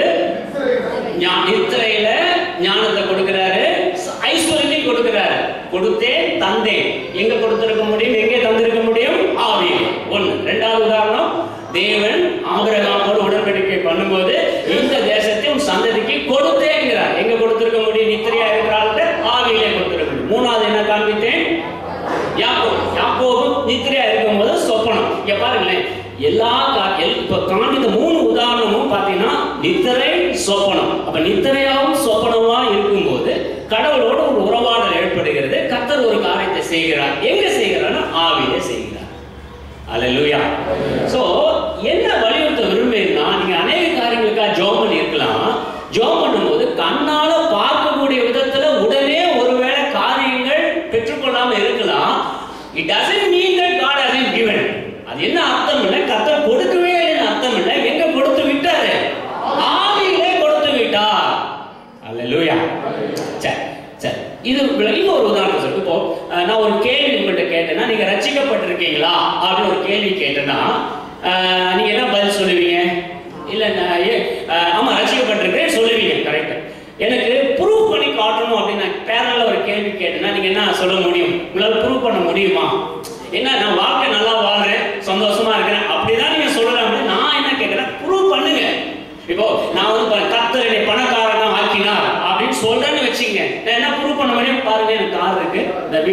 நித்திரையில ஞானத்தை கொடுக்கிறாரு, ஐஸ்வர்யத்தையும் கொடுக்கிறாரு. கொடுத்தேன், தந்தேன். எங்க கொடுத்திருக்க முடியும்? எங்கே தந்திருக்க முடியும்? ஆவியில். ஒண்ணு. இரண்டாவது உதாரணம், தேவன் ஆபிரகாமோடு உடன்படிக்கை பண்ணும்போது இந்த தேசத்தை உன் சந்ததிக்கு கொடுத்தேங்கிறார். எங்க கொடுத்திருக்க முடியும்? நித்திரையா இருக்கிறாள் ஆவியிலே கொடுத்திருக்க முடியும். மூணாவது என்ன காண்பித்தேன்? யாக்கோபு. யாக்கோபு நித்திரையா இருக்கும் போது சொப்பனம். இங்க பாருங்களேன், எல்லா இப்ப காண்பித்த மூணு உதாரணமும் பாத்தீங்கன்னா நித்திரை, சொப்பனம். அப்ப நித்திரையாவும் சொப்பனமா இருக்கும்போது கடவுளோட ஒரு உறவாடல் ஏற்படுகிறது. கர்த்தர் ஒரு காரியத்தை செய்கிறார். எங்க செய்கிறார்னா ஆவியிலே செய்கிறார். அல்லேலூயா. சோ என்ன வலியுறுத்த விரும்புகிறேன்னா, நீங்க அநேக காரியங்களுக்காக ஜெபம் பண்ணி இருக்கலாம். ஜெபம் பண்ணும்போது கண்ணால பார்க்கக்கூடிய விதத்துல உடனே ஒருவேளை காரியங்கள் பெற்றுக்கொள்ளாம இருக்கலாம். It doesn't mean that God hasn't given. அது என்ன அர்த்தம் இல்லை? கர்த்தர் கொடுக்கவே இல்லைன்னு அர்த்தம் இல்லை. எங்க கொடுத்து விட்டாரு? ஆவியிலே கொடுத்து விட்டார். அல்லேலூயா. சரி சரி, இது இன்னொரு உதாரணம் சொல்லு. இப்போ நான் ஒரு கேள்வி உங்கள்கிட்ட கேட்டேன்னா, நீங்க ரட்சிக்கப்பட்டிருக்கீங்களா அப்படின்னு ஒரு கேள்வி கேட்டேன்னா நீங்க என்ன பதில் சொல்லுவீங்க? இல்ல ஆமா ரட்சிக்கப்பட்டிருக்கேன் சொல்லுவீங்க. கரெக்ட். எனக்கு ப்ரூவ் பண்ணி காட்டணும் அப்படின்னு நான் பேரல்ல ஒரு கேள்வி கேட்டேன்னா நீங்க என்ன சொல்ல முடியும்? உங்களால ப்ரூவ் பண்ண முடியுமா? என்ன நான் வாழ்க்கை நல்லா வாழ்றேன்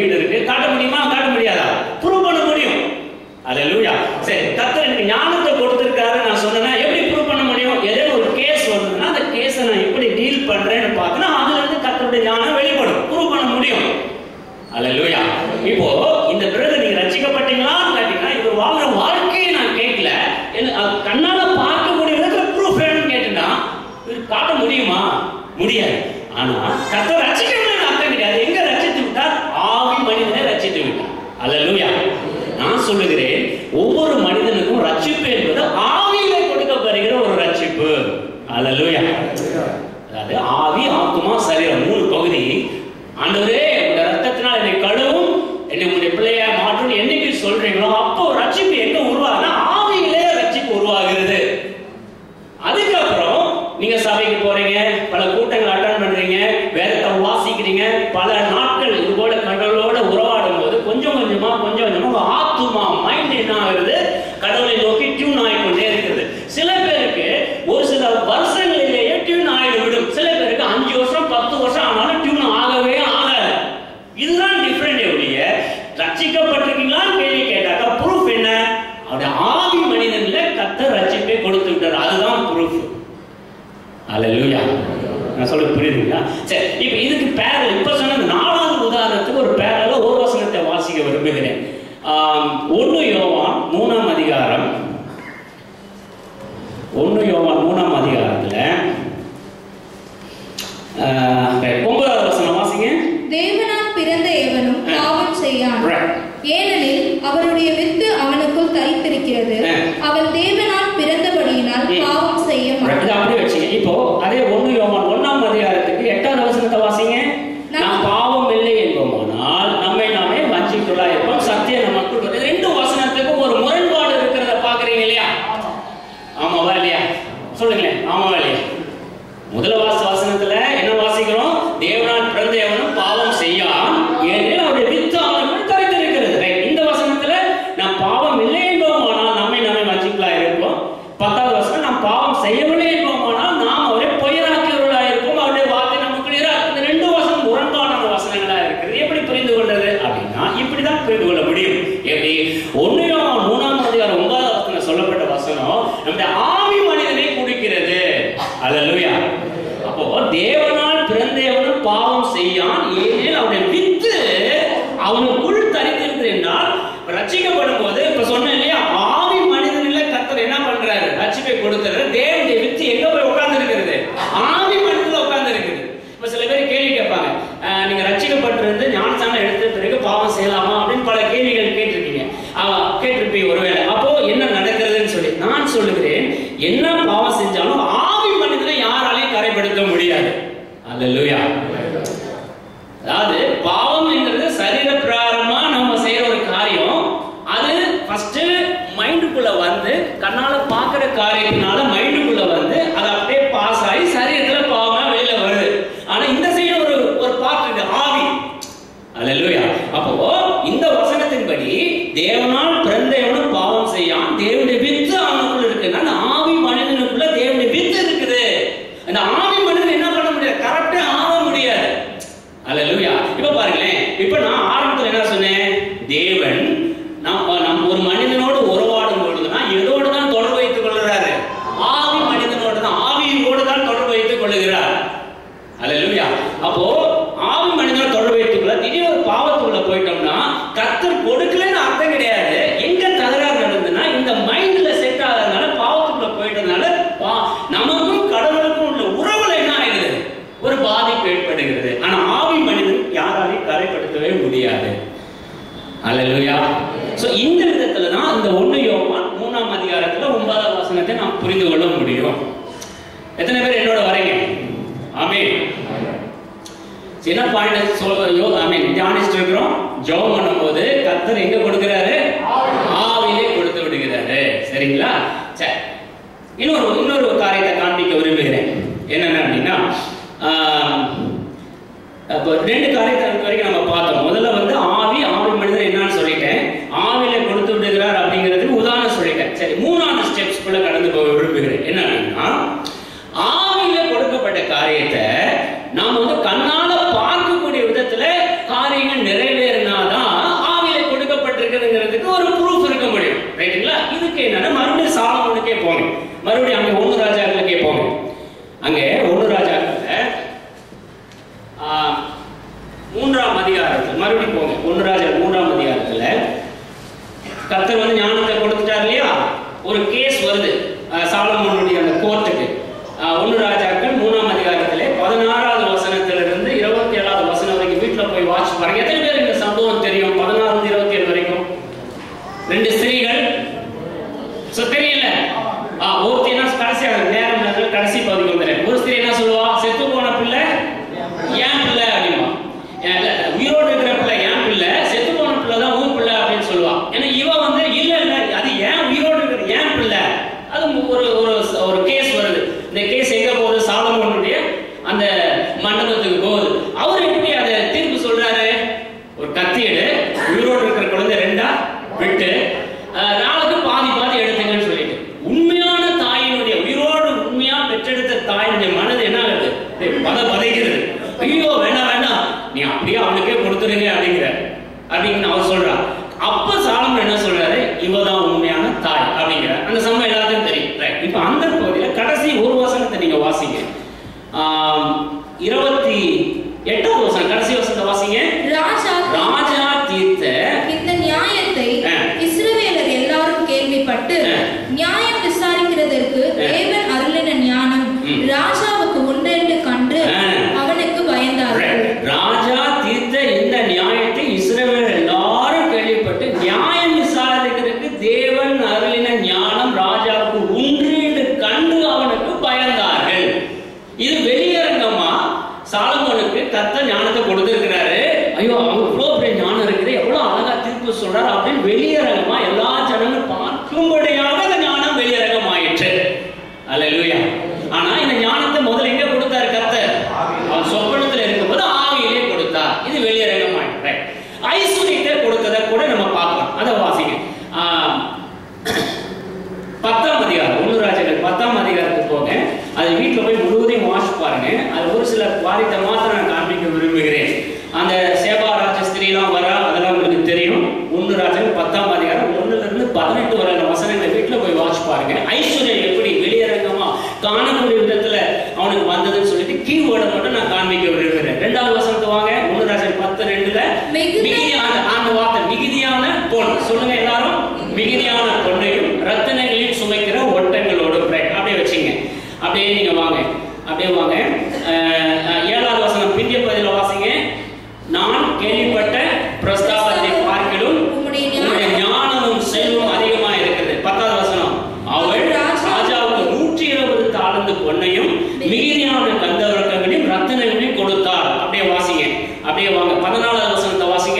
வீடு இருக்கு, காட்ட முடியுமா? காட்ட முடியாதா? ப்ரூவ் பண்ண முடியும். அல்லேலூயா. சரி, கர்த்தர் எனக்கு ஞானத்தை கொடுத்திருக்காரு நான் சொன்னேன்னா எப்படி ப்ரூவ் பண்ண முடியும்? ஏதோ ஒரு கேஸ் வருதுன்னா அந்த கேஸை நான் எப்படி டீல் பண்றேன்னு பார்க்கணும். அதுல இருந்து கர்த்தருடைய ஞானம் வெளிப்படும், ப்ரூவ் பண்ண முடியும். அல்லேலூயா. இப்போ இந்த பிறகு நீங்க ரட்சிக்கப்பட்டீங்களான்னு கேட்டீங்கன்னா இவர் வாழ்ற வாழ்க்கையை நான் கேட்கல, கண்ணால பார்க்கக்கூடிய விதத்துல ப்ரூஃப் வேணும்னு கேட்டுன்னா இவர் காட்ட முடியுமா? முடியாது. ஆனா கர்த்தர் ரட்சிக்கணும்னு அர்த்தம் கிடையாது. எங்க ரட்சித்து விட்டார்? ஆவி மனிதனை ரட்சித்து விட்டார். அல்லேலூயா. நான் சொல்லுகிறேன், ஒவ்வொரு மனிதனுக்கும் ரட்சிப்பு என்பது ஆவியிலே கொடுக்கப்படுகிற ஒரு ரட்சிப்பு. அல்லேலூயா. அதாவது ஆவி, ஆத்துமா, சரீரம் மூணு பகுதி. ஆண்டவரே உங்க ரத்தத்தினால் என்னை கழுவும், என்னை உங்களுடைய பிள்ளையா மாற்றும் என்னைக்கு சொல்றீங்களோ அப்போ ரட்சிப்பு எங்க உருவாகுனா ஆவியிலே ரட்சிப்பு உருவாகிறது. அதுக்கப்புறம் நீங்க சபைக்கு போறீங்க, பல கூட்டங்கள் அட்டன் பண்றீங்க, வேதத்தை வாசிக்கிறீங்க, பல நாட்கள் இது போல கடவுளோட உறவாடும் போது கொஞ்சம் கொஞ்சமா கொஞ்சம் கொஞ்சமா ஆத்துமா மைண்ட் என்ன ஆகுது? கடவுளை நோக்கி டியூன் ஆகிக்கொண்டே இருக்கிறது. சில பேருக்கு ஒரு சில வருஷங்களிலேயே டியூன் ஆகி விடும். சில பேருக்கு அஞ்சு வருஷம் பத்து வருஷம் ஆனாலும் டியூன் ஆகவே ஆகாது. இதுதான் டிஃபரெண்ட். எப்படிய ரட்சிக்கப்பட்டிருக்கீங்களான்னு கேள்வி கேட்டாக்கா ப்ரூஃப் என்ன? அவருடைய ஆவி மனிதன்ல கர்த்தர் ரட்சிப்பை கொடுத்து விட்டார். அதுதான் ப்ரூஃப். அல்லேலூயா. நான் சொல்றது புரியுதுங்களா? சரி, இப்போ இதுக்கு பேரல் இப்ப சொன்ன நாலாவது உதாரணத்துக்கு ஒரு பேரல ஒரு வசனத்தை வாசிக்க விரும்புகிறேன். ஒன்னு யோவான் மூணாம் அதிகாரம், ஒன்னு யோவான் மூணாம் அதிகாரத்துல ஒன்பதாவது வசனம் வாசிங்க. தேவனால் பிறந்த எவனும் பாவம் செய்யான், ஏனெனில் அவருடைய வித்து அவனுக்குள் தரித்திருக்கிறது. அவன் தேவனால் பிறந்தபடியினால் பாவம் செய்ய மாட்டான். அப்படி வச்சுங்க. இப்போ அதே ஒன்னு யோவான் ஒன்னாம் அதிகாரத்துக்கு எட்டாவது வசனத்தை வாசிங்க. நாம் பாவம் இல்லை என்போமானால் நம்மை நாமே வஞ்சித்துள்ளா இருப்போம், சத்தியம் நமக்குள். ரெண்டு வசனத்துக்கும் ஒரு முரண்பாடு இருக்கிறத பாக்குறீங்க இல்லையா? ஆமாவா இல்லையா? சொல்லுங்களேன், ஆமாவா இல்லையா? முதல் வாச வசனத்துல என்ன வாசிக்கிறோம்? தேவனால் பிறந்த எவனும் பாவம் செய்யான், ஏனெனில் அவருடைய வித்து அவனுக்குள் தரித்திருக்கிறது. இந்த வசனத்துல நாம் பாவம் இல்லை என்போமானால் நம்மை நாமே வஞ்சித்துள்ளா இருப்போம். பத்தாவது வசனம் நாம் பாவம் செய்யவில்லை என்போமானால் நாம் அவரை பொய்யராக்கியவர்களா இருப்போம், அவருடைய வார்த்தை நமக்கு நேராக. இந்த ரெண்டு வசனம் முரண்பாடான வசனங்களா இருக்கிறது. எப்படி புரிந்து கொள்றது அப்படின்னா இப்படிதான் புரிந்து கொள்ள முடியும். எப்படி? ஒன்னு யோவான் மூணாம் அதிகாரம் ஒன்பதாவது வசனம் சொல்லப்பட்ட வசனம் நம்முடைய ஆவி மனிதனை குடிக்கிறது. அல்லேலூயா. அப்போ தேவனால் பிறந்தவனும் பாவம் செய்யான், ஏனெனில் அவருடைய வித்து அவனுக்குள் தரித்திருக்கிறது என்றால் ரட்சிக்கப்படும் போது இப்ப சொன்னேன் இல்லையா, ஆவி மனிதனில் கர்த்தர் என்ன பண்றாரு? ரட்சிப்பை கொடுக்கிறாரு. தேவனுடைய வித்து எங்க போய் உட்கார்ந்து இருக்கிறது? ஆவி மனிதனில் உட்கார்ந்து இருக்குது. இப்ப சில பேர் கேள்வி கேட்பாங்க, நீங்க ரட்சிக்கப்பட்டிருந்து ஞானஸ்நானம் எடுத்த பிறகு பாவம் செய்யலாமா அப்படின்னு பல கேள்விகள் கேட்டிருக்கீங்க, கேட்டிருப்பீங்க ஒருவேளை. அப்போ என்ன நடக்கிறதுன்னு சொல்லி நான் சொல்லுகிறேன், என்ன பாவம் செஞ்சாலும் ஆவி மனிதனை யாராலையும் கரைப்படுத்த முடியாது. அல்லேலூயா. அதாவது பாவம் என்கிறது சரீர பிரகாரமா நம்ம செய்யற ஒரு காரியம். அது ஃபர்ஸ்ட் மைண்டுக்குள்ள வந்து கண்ணால பாக்குற காரியத்தினால மைண்டுக்குள்ள வந்து அது அப்படியே பாஸ் ஆகி சரீரத்துல பாவமா வெளியில வருது. ஆனா இந்த சைடு ஒரு ஒரு பார்ட் இருக்கு, ஆவி. அல்லேலூயா. அப்போ இந்த வசனத்தின்படி தேவனால் பிறந்தவனும் பாவம் செய்யான், தேவனுடைய வித்து அவனுக்குள்ள இருக்குன்னா அந்த ஆவி மனிதனுக்குள்ள தேவனுடைய வித்து இருக்குது. அந்த ஆவி மனிதன் என்ன பண்ண முடியாது? கரெக்டா ஆக முடியாது. அல்லேலூயா. இப்ப பாருங்களேன், இப்ப நான் ஆரம்பத்துல என்ன சொன்னேன்? தேவன் நம்ம நம்ம ஒரு மனிதனோடு உறவாடும் பொழுதுனா எதோடு தான் தொடர்பு வைத்துக் கொள்கிறாரு? ஆவி மனிதனோடு தான், ஆவியோடு தான் தொடர்பு வைத்துக் கொள்கிறார். அல்லேலூயா. அப்போ ஆவி மனிதனோட தொடர்பு வைத்துக் கொள்ள திடீர் ஒரு பாவத்துக்குள்ள போயிட்டோம்னா கர்த்தர் கொடுக்கலன்னு அர்த்தம் கிடையாது. எங்க தகராறு நடந்ததுன்னா இந்த மைண்ட்ல செட் ஆகாதனால பாவத்துக்குள்ள போயிட்டதுனால நமக்கும் கடவுளுக்கும் உள்ள உறவுல என்ன ஆயிடுது? ஒரு பாதிப்பு ஏற்படுகிறது. ஆனா ஆவி மனிதன் யாராலையும் கரைப்படுத்தவே முடியாது. அல்லேலூயா. சோ இந்த விதத்துல தான் இந்த ஒன்னு யோவான் மூணாம் அதிகாரத்துல ஒன்பதாவது வசனத்தை நாம் புரிந்து கொள்ள முடியும். எத்தனை பேர் என்னோட வரீங்க? ஆமென். சின்ன பாயிண்ட் சொல்றோம். ஆமென். தியானிச்சிட்டு இருக்கிறோம். ஜெபம் பண்ணும்போது கர்த்தர் எங்க கொடுக்கிறாரு? ஆவியிலே கொடுத்து விடுகிறாரு. சரிங்களா? சரி, இன்னொரு இன்னொரு காரியத்தை காண்பிக்க விரும்புகிறேன். என்னென்ன அப்படின்னா இப்போ ரெண்டு காரியத்தை வரைக்கும் நம்ம பார்த்தோம். முதல்ல வந்து ஆவி ஆவி மனிதன் என்னன்னு சொல்லிட்டேன், ஆவியில கொடுத்து விடுகிறார் அப்படிங்கிறதுக்கு உதாரணம் சொல்லிட்டேன். சரி, மூணாவது ஸ்டெப்ஸ் குள்ள கடந்து போக விரும்புகிறேன். என்ன அப்படின்னா ஆவியில கொடுக்கப்பட்ட காரியத்தை நாம் வந்து கண்ணால பார்க்கக்கூடிய விதத்துல காரியங்கள் நிறைவேறினா இருக்கு என்னன்னா மறுபடியும் சாலமோனுக்கே போங்க, மறுபடியும் அங்க ஒண்ணு ராஜாக்களுக்கே போங்க. அங்க ஒண்ணு ராஜாக்கள் மூன்றாம் அதிகாரத்தில் மறுபடியும் போங்க. ஒண்ணு ராஜா மூன்றாம் அதிகாரத்துல கர்த்தர் வந்து ஞானத்தை கொடுத்துட்டார் இல்லையா, ஒரு கேஸ் வருது சாலமோனுடைய அந்த கோர்ட்டுக்கு. ஒண்ணு ராஜாக்கள் மூணாம் அதிகாரத்திலே பதினாறாவது வசனத்திலிருந்து இருபத்தி ஏழாவது வசனம் வரைக்கும் வீட்டுல போய் வாட்ச் பாருங்க. எத்தனை பேர் இந்த சம்பவம் தெரியும்? பதினாறு இருபத்தி ஏழு வரைக்கும் ரெண்டு ஸ்திரீகள் தெரியல. ஒருத்தினா கடைசி நேரம் கடைசி பகுதி வந்துடுறேன். ஒரு ஸ்திரீ என்ன சொல்லுவா? செத்து போன பிள்ளை ஏன் பிள்ளை அப்படிமா, உயிரோடு இருக்கிற பிள்ளை ஏன் பிள்ளை, செத்து போன பிள்ளை தான் ஊர் பிள்ளை அப்படின்னு சொல்லுவா. ஏன்னா இவ வந்து இல்ல இல்ல அது ஏன் உயிரோடு இருக்கிற ஏன் பிள்ளை, அது ஒரு ஒரு கேஸ் வருது. இந்த கேஸ் எங்க போகுது? சாலமோனுடைய அந்த மண்டபத்துக்கு போகுது. அவர் எப்படி அதை தீர்ப்பு சொல்றாரு? ஒரு கத்தியடு, உயிரோடு இருக்கிற குழந்தை ரெண்டா விட்டு நாளுக்கு பாதி பாதி எடுத்துங்கன்னு சொல்லிட்டு, உண்மையான தாயினுடைய உயிரோடு உண்மையா பெற்றெடுத்த தாயினுடைய மனது என்ன ஆகுது? பத பதைக்கிறது. ஐயோ வேண்டாம் வேண்டாம், நீ அப்படியே அவனுக்கே கொடுத்துருங்க அப்படிங்கிற அப்படின்னு அவர் சொல்றா. அப்ப சாலமோன் என்ன சொல்றாரு? இவதான் உண்மையான தாய் அப்படிங்கிற அந்த சம்பவம் எல்லாத்தையும் தெரியும். இப்ப அந்த பகுதியில கடைசி ஒரு வசனத்தை நீங்க வாசிங்க. இருபத்தி எட்டாவது வசனம் கடைசி வசனத்தை வாசிங்க. ராஜா ராஜா தீர்த்த இந்த நியாயத்தை இஸ்ரவேலர் எல்லாரும் கேள்விப்பட்டு நியாயம் விசாரிக்கிறதற்கு தேவன் அருளின ஞானம் ராஜாவுக்கு உண்டென்று கண்டு அவனுக்கு பயந்தார்கள். ராஜா தீர்த்த இந்த நியாயத்தை இஸ்ரவேலர் எல்லாரும் கேள்விப்பட்டு நியாயம் விசாரிக்கிறதுக்கு தேவன் அருளின ஞானம் ராஜாவுக்கு உண்டு என்று கண்டு அவனுக்கு பயந்தார்கள். இது வெளியரங்கமா சாலமோனுக்கு கர்த்தர் ஞானத்தை கொடுத்திருக்கிறாரு. ஐயோ அவங்க இவ்வளவு பெரிய ஞானம் இருக்குது, எவ்வளவு அழகா தீர்ப்பு சொல்றாரு அப்படின்னு வெளியரங்கமா எல்லா ஜனங்களும் பார்க்கும்படியாக அந்த ஞானம் வெளியரங்கம் ஆயிற்று. அல்லேலூயா. ஆனா இந்த ஞானத்தை முதல்ல எங்க கொடுத்தாரு கர்த்தர்? அவர் சொப்பனத்துல இருக்கும்போது ஆவியிலே கொடுத்தார். இது வெளியரங்கம் ஆயிற்று. ஐஸ்வர்யத்தை கொடுத்ததை கூட நம்ம பார்க்கலாம். அதை வாசிங்க. பத்தாம் அதிகாரம் ஒண்ணு ராஜாக்கள் பத்தாம் அதிகாரத்துக்கு போங்க. அது வீட்டுல போய் முழுவதையும் வாஷ் பாருங்க. அது ஒரு சில வாரியத்தை மாத்திரம் நான் காண்பிக்க விரும்புகிறேன். அந்த சேபா ராஜ ஸ்திரீலாம் வர அதெல்லாம் உங்களுக்கு தெரியும். ஒண்ணு ராஜாக்கள் பத்தாம் அதிகாரம் ஒண்ணுல இருந்து பதினெட்டு வரை வசனங்களை வீட்டுல போய் வாஷ் பாருங்க. ஐஸ்வர்யம் எப்படி வெளியரங்கமா காணக்கூடிய விதத்துல அவனுக்கு வந்ததுன்னு சொல்லிட்டு கீவேர்டை மட்டும் நான் காண்பிக்க விரும்புகிறேன். ரெண்டாவது வசனத்தை வாங்க. ஒண்ணு ராஜாக்கள் பத்து ரெண்டுல மிகுதியான அந்த வார்த்தை மிகுதியான பொன் சொல்லுங்க எல்லாரும். மிகுதியான பொண்ணையும் ரத்தினங்களையும் சுமைக்கிற ஒட்டங்களோடு அப்படியே வச்சுங்க. அப்படியே நீங்க வாங்க, அப்படியே வாங்க. ஏழாவது வசனம் பிந்திய பதில வாசிங்க. நான் கேள்விப்பட்ட பிரஸ்தாபத்தை பார்க்கிலும் உங்களுடைய ஞானமும் செல்வம் அதிகமா இருக்குது. பத்தாவது வசனம். அவள் ராஜாவுக்கு நூற்றி இருபது தாலந்து பொன்னையும் மிகுதியான கந்தவரங்களையும் ரத்தினங்களையும் கொடுத்தாள். அப்படியே வாசிங்க, அப்படியே வாங்க. பதினாலாவது வசனத்தை வாசிங்க.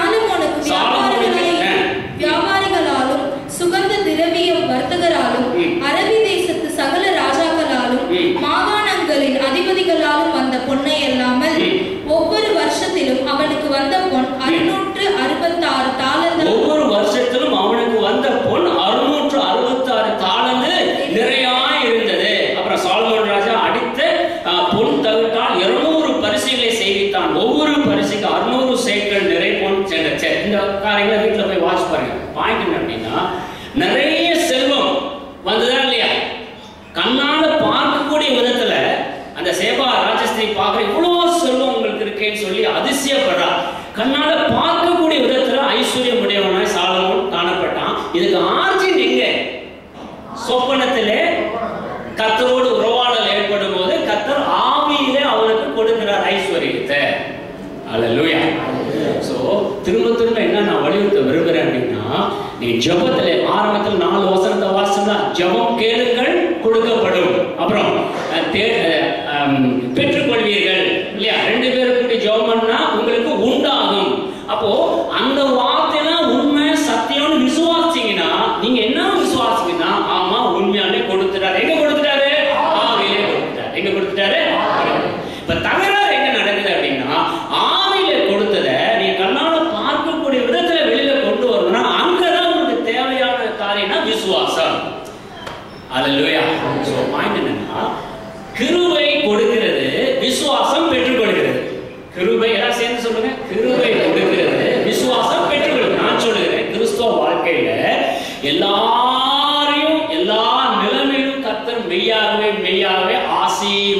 வியாபாரிகளாலும் சுகந்த திரவிய வர்த்தகராலும் அரபி தேசத்து சகல ராஜாக்களாலும் மாகாணங்களின் அதிபதிகளாலும் வந்த பொன்னை அல்லாமல் ஒவ்வொரு வருஷத்திலும் அவனுக்கு வந்த பொன் அறுநூற்று அறுபத்தி ஆறு தாளந்து. ஒவ்வொரு வருஷத்திலும் அவனுக்கு வந்த பொன் அறுநூற்று அறுபத்தி ஆறு தாளந்து நிறையா இருந்தது. அப்புறம் சாலமோன் ராஜா அடித்த பொன் தவிர்த்தால் இருநூறு பரிசுகளை செய்வித்தான். ஒவ்வொரு பரிசுக்கு அறுநூறு சேக்கல் நிறை பொன் சென்ற இந்த காரியங்களை வீட்டுல போய் வாட்ச் பாருங்க. பாயிண்ட் என்ன அப்படின்னா, நிறைய செல்வம் வந்ததா இல்லையா? கண்ணால பார்க்கக்கூடிய விதத்துல அந்த சேபா ராஜஸ்திரி பார்க்க இவ்வளவு செல்வம் உங்களுக்கு இருக்கேன்னு சொல்லி அதிசயப்படுறா. கண்ணால பார்க்கக்கூடிய விதத்துல ஐஸ்வர்யம் உடையவனாய் சாலமோன் காணப்பட்டான். இதுக்கு ஆர்ஜின் எங்க? சொப்பனத்திலே கர்த்தரோடு உறவாடல் ஏற்படும் போது கர்த்தர் ஆவியிலே அவனுக்கு கொடுக்கிறார் ஐஸ்வர்யத்தை. அல்லேலூயா. சோ திரும்ப திரும்ப என்ன நான் வலியுறுத்த விரும்புறேன் அப்படின்னா, நீ ஜெபத்திலே ஆரம்பத்தில் நாலு வசனத்தை வாசிச்சா ஜெபம் கேளுங்கள் கொடுக்கப்படும், அப்புறம் பெற்றுக்கொள்வீர்கள் இல்லையா? ரெண்டு பேருக்கு ஜெபம் பண்ணா உங்களுக்கு உண்டாகும். அப்போ அந்த வார்த்தையெல்லாம் உண்மை சத்தியம்னு விசுவாசிச்சீங்கன்னா நீங்க என்ன விசுவாசிங்கன்னா, ஆமா உண்மையாலே கொடுத்துட்டாரு. எங்க கொடுத்துட்டாரு? ஆவியிலே கொடுத்துட்டாரு. எங்க கொடுத்துட்டாரு? இப்ப தகராறு எங்க நடக்குது அப்படின்னா, ஆவியிலே கொடுத்ததை நீ கண்ணால பார்க்கக்கூடிய விதத்துல வெளியில கொண்டு வரணும்னா அங்கதான் உங்களுக்கு தேவையான காரியம்னா விசுவாசம். அல்லேலூயா. சோ பாயிண்ட் என்னன்னா, கிருபை கொடுக்கிறது, விசுவாசம் பெற்றுக் கொடுக்கிறது. கிருபை எல்லாம் சேர்ந்து சொல்லுங்க. கிருபை கொடுக்கிறது, விசுவாசம் பெற்றுக் கொடுக்கிறது. நான் சொல்லுகிறேன், கிறிஸ்தவ வாழ்க்கையில எல்லா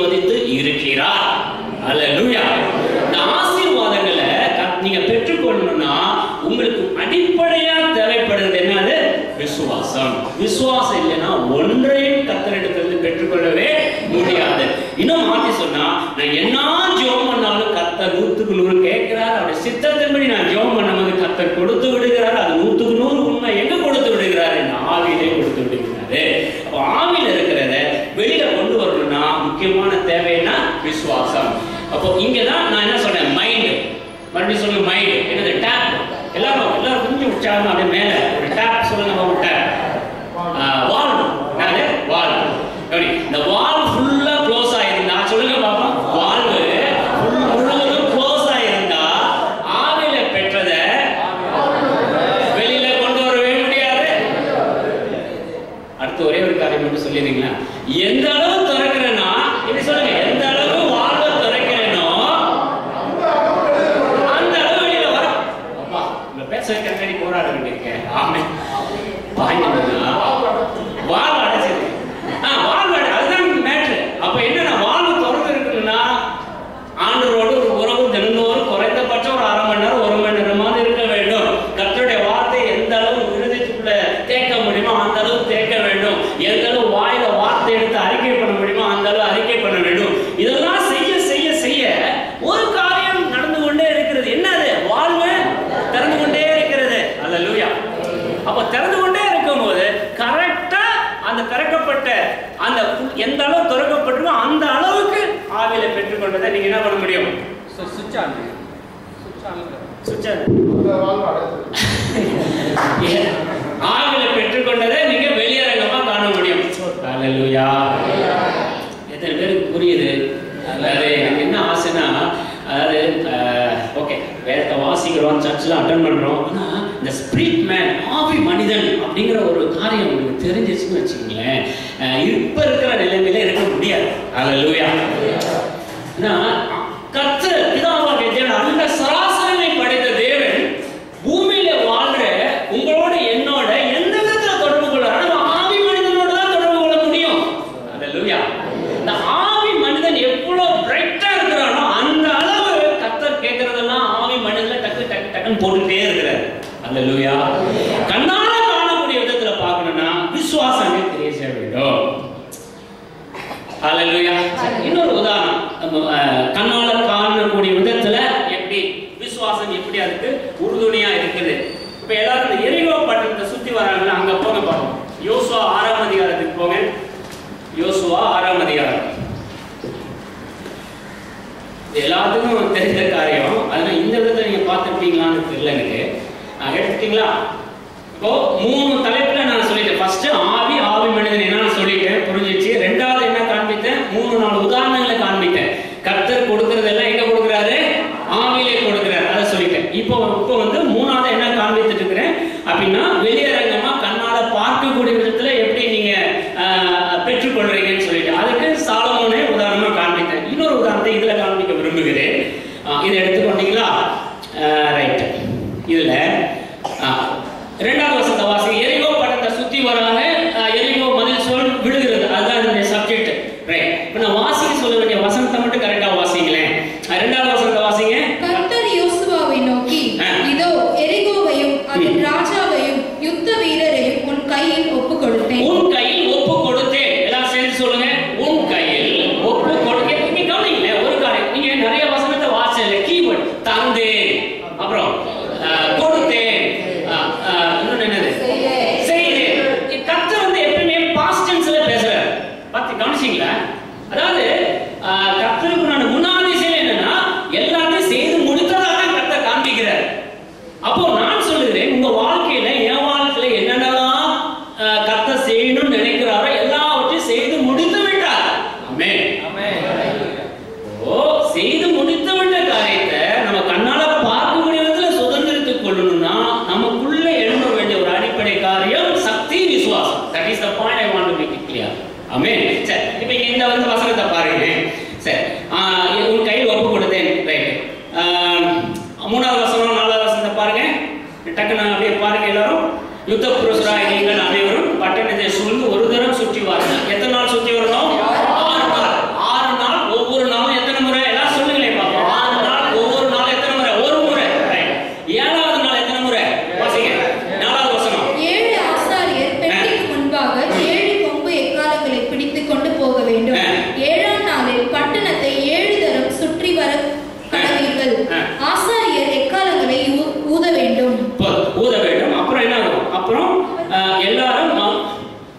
ஆசீர்வதித்து இருக்கிறார். அல்லேலூயா. இந்த ஆசீர்வாதங்களை நீங்க பெற்றுக்கொள்ளணும்னா உங்களுக்கு அடிப்படையா தேவைப்படுறது என்னது? விசுவாசம். விசுவாசம் இல்லைன்னா ஒன்றையும் கர்த்தரிடத்திலிருந்து பெற்றுக்கொள்ளவே முடியாது. இன்னும் மாத்தி சொன்னா, நான் என்ன ஜெபம் பண்ணாலும் கர்த்தர் நூற்றுக்கு நூறு கேட்கிறார். அவருடைய சித்தத்தின்படி நான் ஜெபம் பண்ணும்போது கர்த்தர் கொடுத்து விடுகிறார். அது நூற்றுக்கு நூறு உண்மை. எங்க கொடுத்து விடுகிறார்? என் ஆவியிலே கொடுத்து விடுகிறாரு. அப்போ ஆவியில இருக்கிறத வெளியில கொண்டு வரணும்னா முக்கியமான தேவைன்னா விசுவாசம். அப்போ இங்கதான் நான் என்ன சொன்னேன்? மைண்ட். மறுபடியும் சொல்லுங்க, மைண்ட். என்னது? டேப். எல்லாரும் எல்லாரும் கொஞ்சம் உற்சாகமா அப்படியே மேல ஒரு டேப் சொல்லுங்க. ஒரு டேப். வால். என்னது? வால். இந்த வால் ஃபுல்லா க்ளோஸ் ஆயிருந்தா சொல்லுங்க பாப்பா. வால் முழுவதும் க்ளோஸ் ஆயிருந்தா ஆவியில பெற்றத வெளியில கொண்டு வரவே முடியாது. அடுத்து ஒரே ஒரு காரியம் மட்டும் சொல்லிடுறீங்களா? எந்த அளவு திறக்கிறேன்னா இப்படி சொல்லுங்க, எந்த அளவு வாழ்வை திறக்கிறேனோ அந்த அளவு வெளியில வரும். அப்பா இந்த பேச வைக்கிறேன் போராட வேண்டியிருக்கேன். ஆமே வாங்கினா வாழ் அடைச்சது. ஆஹ் வாழ் அடை அதுதான் மேட்ரு. அப்ப என்ன வாழ்வு திறந்து இருக்குன்னா ஆண்டவரோடு ஒரு உறவு தினந்தோறும் குறைந்தபட்சம் ஒரு அரை மணி நேரம் ஒரு மணி நேரமாவது இருக்க வேண்டும். கர்த்தருடைய வார்த்தை எந்த அளவு இருதயத்துக்குள்ள தேக்க முடியுமோ அந்த அளவு தேக்க வேண்டும். எந்த அளவு வாயில வார்த்தை எடுத்து அறிக்கை பண்ண முடியுமோ அந்த அளவு அறிக்கை பண்ண வேண்டும். இதெல்லாம் செய்ய செய்ய செய்ய ஒரு காரியம் நடந்து கொண்டே இருக்கிறது. என்னது? வாழ்வு திறந்து கொண்டே இருக்கிறது. அல்லேலூயா. அப்ப திறந்து கொண்டே இருக்கும் போது கரெக்டா அந்த திறக்கப்பட்ட அந்த எந்த அளவு திறக்கப்பட்டிருக்கோ அந்த அளவுக்கு ஆவியில பெற்றுக்கொண்டதை நீங்க என்ன பண்ண முடியும்? சுவிட்ச் ஆன் சுவிட்ச் ஆன் ஆவியில பெற்றுக்கொண்டதை நீங்க வெளியரங்கமா காண முடியும். அல்லேலூயா. எத்தனை பேருக்கு புரியுது? அதாவது எனக்கு என்ன ஆசைன்னா, அதாவது ஓகே வேற வாசிக்கிறோம், சர்ச்சில் அட்டன் பண்றோம், ஆனா இந்த ஸ்பிரிட் மேன் ஆவி மனிதன் அப்படிங்கிற ஒரு காரியம் உங்களுக்கு தெரிஞ்சிச்சுன்னு வச்சுக்கோங்களேன், இப்ப இருக்கிற நிலைமையில இருக்க முடியாது. அல்லேலூயா. கர்த்தர் பிதாவாகிய தேவன் அந்த சராசரனை படைத்த தேவன் பூமியில வாழ்ற உங்களோட என்னோட எந்த விதத்துல தொடர்பு கொள்றாரு? ஆவி மனிதனோட தான் தொடர்பு கொள்ள முடியும். அல்லேலூயா. இந்த ஆவி மனிதன் எவ்வளவு பிரைட்டா இருக்கிறானோ அந்த அளவு கர்த்தர் கேட்கறதெல்லாம் ஆவி மனிதன்ல டக்கு டக்கு டக்குன்னு போட்டுட்டே இருக்கிறார். அல்லேலூயா. கண்ணால காணக்கூடிய விதத்துல பார்க்கணும்னா விசுவாசமே தெரிய செய்ய வேண்டும். அல்லேலூயா. இன்னொரு உதாரணம், கண்ணால காணக்கூடிய விதத்துல எப்படி விசுவாசம் எப்படி அதுக்கு உறுதுணையா இருக்குது. இப்ப எல்லாரும் இந்த எரிகோ பட்டணத்தை சுத்தி வராங்கல்ல, அங்க போங்க பாருங்க. யோசுவா ஆறாம் அதிகாரத்துக்கு போங்க. யோசுவா ஆறாம் அதிகாரம். எல்லாத்துக்கும் தெரிந்த காரியம். அதனால இந்த விதத்தை நீங்க பார்த்துருப்பீங்களான்னு தெரியல எனக்கு. எடுத்துட்டீங்களா? இப்போ மூணு தலைப்புல நான் சொல்லிட்டேன். ஃபர்ஸ்ட் ஆவி ஆவி மனிதன் என்னன்னு சொல்லிட்டேன், புரிஞ்சிச்சு. ரெண்டாவது என்ன காண்பித்தேன்? மூணு நாலு உதாரணங்களை காண்பித்தேன். கர்த்தர் கொடுக்கறதெல்லாம் எங்க கொடுக்குறாரு? ஆவியிலே கொடுக்குறாரு. அதை சொல்லிட்டேன். இப்போ இப்போ வந்து மூணாவது என்ன காண்பித்துட்டு இருக்கிறேன் அப்படின்னா, வெளியரங்கமா கண்ணால பார்க்கக்கூடிய விதத்துல எப்படி நீங்க பெற்றுக்கொள்றீங்கன்னு சொல்லிட்டு அதுக்கு சாலமோனே உதாரணமா காண்பித்தேன். இன்னொரு உதாரணத்தை இதுல காண்பிக்க விரும்புகிறேன். இதை எடுத்துக்கொண்டீங்களா? ரைட். இதுல இரண்டாவது வசனத்தை வாசி. எரிகோ பட்டணத்தை சுத்தி வராங்க, எரிகோ மதில் சொல் விழுகிறது. அதுதான் இந்த சப்ஜெக்ட். ரைட். இப்ப நான் வாசிக்க சொல்ல வேண்டிய வசனத்தை மட்டும் கரெக்டா வாசிங்களேன். இரண்டாவது வசனத்தை வாசிங்க. கர்த்தர் யோசுவாவை நோக்கி, இதோ எரிகோவையும் அதன் ராஜாவையும் யுத்த வீரரையும் உன் கையில் ஒப்பு கொடுத்தேன். உன் கையில் ஒப்பு கொடுத்தேன். எல்லாம் சேர்ந்து சொல்லுங்க. உன் கையில் ஒப்பு கொடுத்தேன். நீங்க கவனிங்களே ஒரு காரியம். நீங்க நிறைய வசனத்தை வாசிச்சல கீவேர்ட் தந்தேன், அப்புறம் கொடுத்தேன், இன்னொன்னு என்னது? செய்தேன். கர்த்தர் வந்து எப்பவுமே பாஸ்ட் டென்ஸ்ல பேசுறாரு. பாத்து கவனிச்சீங்களா? அதாவது கர்த்தருக்கு நான் முன்னாடி செய்ய என்னன்னா எல்லாத்தையும் செய்து முடித்ததாக கர்த்தர் காண்பிக்கிறார். அப்போ நான் சொல்லுகிறேன், உங்க வாழ்க்கையில என் வாழ்க்கையில என்னென்னலாம் கர்த்தர் செய்யணும்னு நினைக்கிறாரோ எல்லாவற்றையும் செய்து முடித்து விட்டார். ஆமென். ஓ செய்து முடித்து விட்ட காரியத்தை நம்ம கண்ணால பார்க்கக்கூடிய விதத்துல சுதந்திரத்துக் கொள்ளணும்னா நமக்குள்ள எழும்ப வேண்டிய ஒரு அடிப்படை காரியம் சக்தி, விசுவாசம். That is the point I want to make it clear. Amen. சரி, இப்போ இந்த வந்து வசனத்தை பாருங்க. சரி, உன் கையில் ஒப்பு கொடுத்தேன். ரைட். மூணாவது வசனம் நாலாவது வசனத்தை பாருங்க. டக்குன்னு அப்படியே பாருங்க எல்லாரும். யுத்த புருஷராய் நீங்கள் அனைவரும் பட்டணத்தை சூழ்ந்து ஒரு தரம் சுற்றி வாருங்கள். எத்தனை நாள் சுற்றி வரணும்? ஆறு நாள். ஆறு நாள்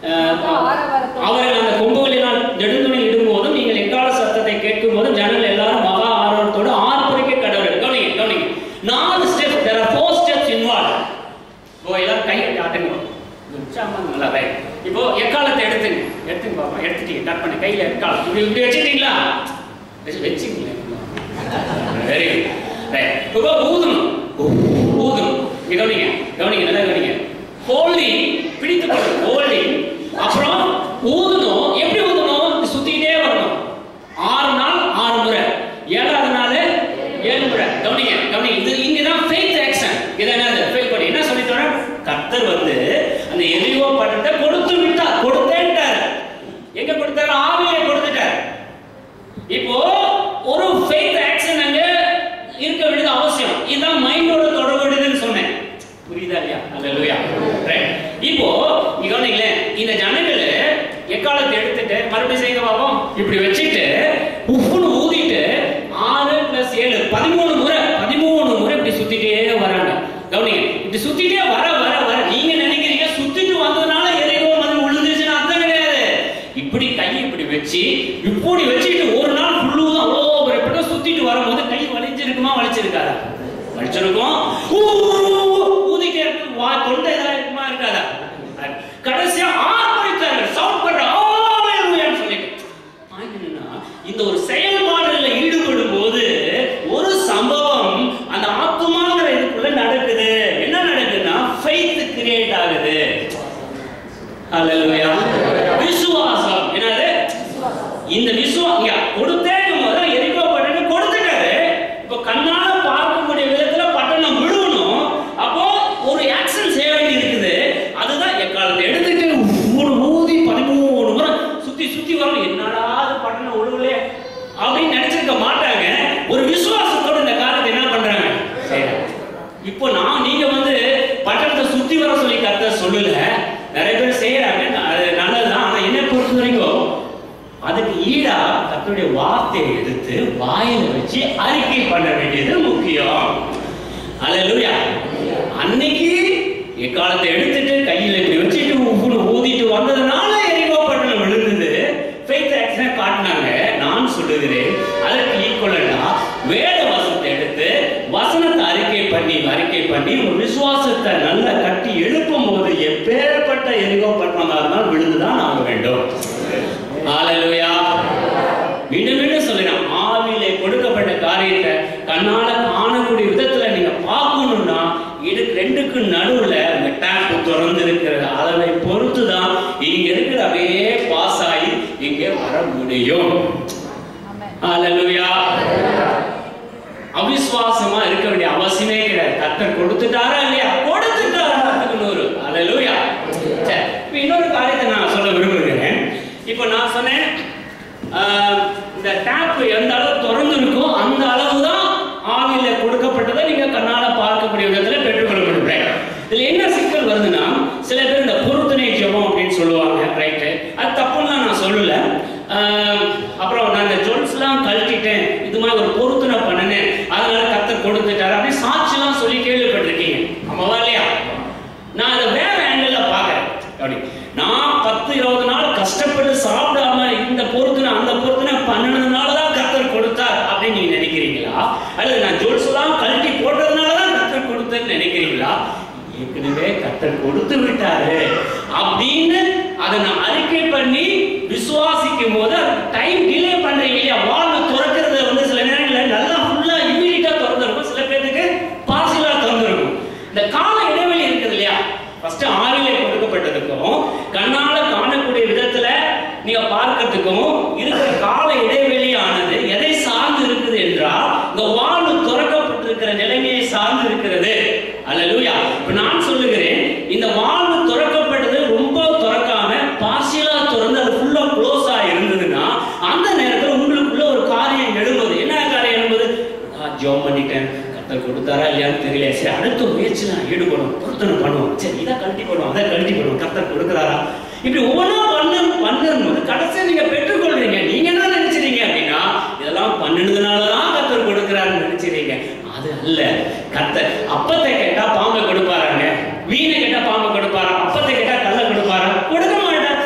அவர்கள் அந்த கொம்புகளினால் நெடுந்துணி இடும்போதும் நீங்கள் எக்கால சத்தத்தை கேட்கும் போதும் ஜனங்கள் எல்லாரும் மகா ஆர்வத்தோடு ஆர்ப்பரிக்க கடவுள். கவனிங்க கவனிங்க, நாலு step, there are four steps involved. இப்போ எல்லாரும் கை கட்டி ஆட்டுங்க. நல்லா ரைட். இப்போ எக்காலத்தை எடுத்துங்க, எடுத்துங்க பாப்பா, எடுத்துட்டீங்க, கட் பண்ணி கையில எக்காலம் இப்படி இப்படி வச்சுட்டீங்களா? வச்சுங்களேன். Very good right. இப்போ ஊதணும், ஊதணும். கவனிங்க கவனிங்க, நல்லா கவனிங்க. ஹோல்டிங், பிடித்து கொள்ளுங்க, ஹோல்டிங். அப்புறம் ஊதணும். எப்படி ஊதணும்? சுத்திட்டே வரணும். ஆறு நாள் ஆறு முறை, ஏழாவது நாள் ஏழு முறை. கவனிங்க கவனிங்க, இது இங்கதான் ஃபெய்த் ஆக்ஷன். இது என்னது? ஃபெய்த் பண்ணி என்ன சொல்லி தரேன்? கர்த்தர் வந்து அந்த எரிகோ பட்டணத்தை கொடுத்து விட்டார், கொடுத்தேன்ட்டார். எங்க கொடுத்தாரு? ஆவியை கொடுத்துட்டார். இப்போ ஒரு ஃபெய்த் ஆக்ஷன் அங்க இருக்க வேண்டியது அவசியம். இதுதான் மைண்டோட தொடர்புடையதுன்னு சொன்னேன். புரியுதா இல்லையா? அல்லேலூயா. ரைட். இப்போ நீங்க கவனிங்களேன், இந்த ஜனங்கள எக்காலத்தை எடுத்துட்டு மறுபடியும் செய்ய பாப்போம். இப்படி வச்சிட்டு உப்புன்னு ஊதிட்டு ஆறு பிளஸ் ஏழு பதிமூணு முறை பதிமூணு முறை இப்படி சுத்திட்டே வராங்க. கவனிங்க, இப்படி சுத்திட்டே வர வர வர நீங்க நினைக்கிறீங்க சுத்திட்டு வந்ததுனால எரிகோ வந்து விழுந்துச்சுன்னு அர்த்தம் கிடையாது. இப்படி கை இப்படி வச்சு இப்படி வச்சுட்டு ஒரு நாள் ஃபுல்லு அவ்வளோ இப்படி சுத்திட்டு வரும்போது கை வலிச்சிருக்குமா? வலிச்சிருக்காதா? வலிச்சிருக்கும். ஊதிட்டே இருக்கு, வா தொண்டை ஏதாவது இருக்குமா? இருக்காதா? கடைசியா ஆர்ப்பரித்தாங்க, சவுண்ட் பண்ற ஹalleluyaன்னு சொல்லிட்டு. இந்த ஒரு செயல்பாடுல ஈடுபடும் போது ஒரு சம்பவம் அந்த ஆத்துமாங்கிற இதுக்குள்ள நடக்குது. என்ன நடக்குதுன்னா ஃபெய்த் கிரியேட் ஆகுது. ஹalleluya. விசுவாசம். என்னது? இந்த விசுவாசம் கொடுத்தேக்கும் போது எரிகோ பட்டணம் கொடுத்துட்டாரு. இப்போ கண்ணால பார்க்கக்கூடிய விதத்துல பட்டணம் விழுவணும். அப்போ ஒரு ஆக்ஷன் செய்ய வேண்டி இருக்குது. அதுதான் எக்காலத்தை எடுத்துட்டு ஒரு ஊதி பதிமூணு முறை சுத்தி சுத்தி வரணும். என்னடா அது பட்டணம் விழுவலே அப்படின்னு நினைச்சிருக்க மாட்டாங்க. ஒரு விசுவாசத்தோட இந்த காரியத்தை என்ன பண்றாங்க? செய்யறாங்க. இப்போ நான் நீங்க வந்து பட்டணத்தை சுத்தி வர சொல்லி கர்த்தர் சொல்லல, நிறைய பேர் செய்யறாங்க, அது நல்லதுதான். ஆனா என்ன பொறுத்த வரைக்கும் அதுக்கு ஈடா கர்த்தருடைய வார்த்தையை எடுத்து வாயில வச்சு அறிக்கை பண்ண வேண்டியது முக்கியம். அல்லேலூயா. அன்னைக்கு எக்காலத்தை எடுத்துட்டு கையில இப்படி வச்சுட்டு உப்புன்னு ஊதிட்டு வந்ததுனால எரிகோ பட்டணம் விழுந்தது. ஃபெய்த் ஆக்ஷன் காட்டினாங்க. நான் சொல்லுகிறேன், அதற்கு ஈக்குவலா வேத வசனத்தை எடுத்து வசனத்தை அறிக்கை பண்ணி அறிக்கை பண்ணி ஒரு விசுவாசத்தை நல்லா கட்டி எழுப்பும் போது எப்பேற்பட்ட எரிகோ பட்டணமா இருந்தாலும் விழுந்துதான் ஆக வேண்டும். ஹalleluya. மீண்டும் மீண்டும் சொல்றேன், ஆவியிலே கொடுக்கப்பட்ட காரியத்தை கண்ணால காணக்கூடிய விதத்துல நீங்க பார்க்கணும்னா இது ரெண்டுக்கு நடுவுல அந்த டேப் திறந்து இருக்கிற அளவை பொறுத்துதான் இங்க இருக்கிற அப்படியே பாஸ் ஆகி இங்கே வர முடியும். ஹalleluya. அவிசுவாசமா இருக்க வேண்டிய அவசியமே கிடையாது. கர்த்தர் கொடுத்துட்டாரா இல்லையா? கொடுத்துட்டாரா? அதுக்கு நூறு. ஹalleluya. சரி, இப்போ இன்னொரு காரியத்தை நான் சொல்ல விரும்புகிறேன். இப்போ நான் சொன்னேன், இந்த டேப் எந்த அளவு திறந்து இருக்கோ அந்த அளவு தான் ஆவியில கொடுக்கப்பட்டதை நீங்க கண்ணால பார்க்கக்கூடிய விதத்துல பெற்றுக்கொள்ள முடியும். இதுல என்ன சிக்கல் வருதுன்னா, சில பேர் இந்த பொருத்தனை ஜெபம் அப்படின்னு சொல்லுவாங்க. ரைட்டு, அது தப்புன்னு நான் சொல்லல. அப்புறம் நான் இந்த ஜொல்ஸ்லாம் கழட்டிட்டேன், இது மாதிரி ஒரு பொருத்தனை பண்ணினேன், அதனால கர்த்தர் கொடுத்துட்டாரு அப்படி சாட்சிலாம் சொல்லி கேள்விப்பட்டிருக்கீங்க. ஆமாவா இல்லையா? நான் அதை வேற ஆங்கிள் பாக்குறேன். அப்படி நான் பத்து இருபது நாள் கஷ்டப்பட்டு சாப்பிடாம இந்த பொருத்தனை அந்த பொருத்தனை பண்ணினதுனாலதான் கர்த்தர் கொடுத்தார் அப்படின்னு நீங்க நினைக்கிறீங்களா? அல்லது நான் ஜோல்ஸ்லாம் கழட்டி போட்டதுனாலதான் கர்த்தர் கொடுத்தேன்னு நினைக்கிறீங்களா? ஏற்கனவே கர்த்தர் கொடுத்து விட்டாரு அப்படின்னு அதை நான் அறிக்கை பண்ணி விசுவாசிக்கும் போது டைம் டிலே பண்றீங்க இல்லையா? வாழ்வு துறக்கிறது வந்து சில நேரங்களில் நல்லா ஃபுல்லா இம்மீடியட்டா திறந்துருக்கும், சில பேருக்கு பார்சலா திறந்துருக்கும். இந்த கால இடைவெளி இருக்குது இல்லையா? ஃபர்ஸ்ட் ஆவிலே கொடுக்கப்பட்டதுக்கும் கண்ணால காணக்கூடிய விதத்துல நீங்க பார்க்கிறதுக்கும் இருக்கிற கால இடைவெளியானது எதை சார்ந்து இருக்குது என்றால் இந்த வாழ்வு திறக்கப்பட்டிருக்கிற நிலைமையை சார்ந்து இருக்கிறது. அல்லேலூயா. இப்ப நான் சொல்லுகிறேன், இந்த வாழ்வு திறக்கப்பட்டது ரொம்ப திறக்காம பார்சியலா திறந்து அது ஃபுல்லா க்ளோஸா இருந்ததுன்னா அந்த நேரத்தில் உங்களுக்குள்ள ஒரு காரியம் எழும்போது, என்ன காரியம் எழும்போது, ஜெபம் பண்ணிட்டேன், கர்த்தர் கொடுத்தாரா இல்லையான்னு தெரியல, சரி அடுத்த முயற்சியில் நான் ஈடுபடும், பொருத்தனை பண்ணுவோம், சரி இதை கழட்டி பண்ணுவோம், அதை கழட்டி பண்ணுவோம், கர்த்தர் கொடுக்குறாரா, இப்படி ஒவ்வொன்றா பண்ண பண்ணும்போது கடைசியாக நீங்க பெற்றுக்கொள்றீங்க. நீங்க என்ன நினைச்சிருங்க அப்படின்னா, இதெல்லாம் பண்ணினதுனாலதான் கர்த்தர் கொடுக்குறாருன்னு நினைச்சிருங்க. அது அல்ல. கர்த்தர் அப்பத்தை கேட்டா பாம்பை கொடுப்பாராங்க, மீனை கேட்டா பாம்பை கொடுப்பாரா, அப்பத்தை கேட்டா கல்லை கொடுப்பாரா? கொடுக்க மாட்டார்.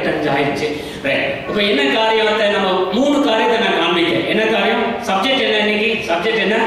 இருபத்தஞ்சு ஆயிடுச்சு. இப்ப என்ன காரியத்தை நம்ம மூணு காரியத்தை நான் காண்பிக்கிறேன். என்ன காரியம்? சப்ஜெக்ட் என்ன இன்னைக்கு? சப்ஜெக்ட் என்ன?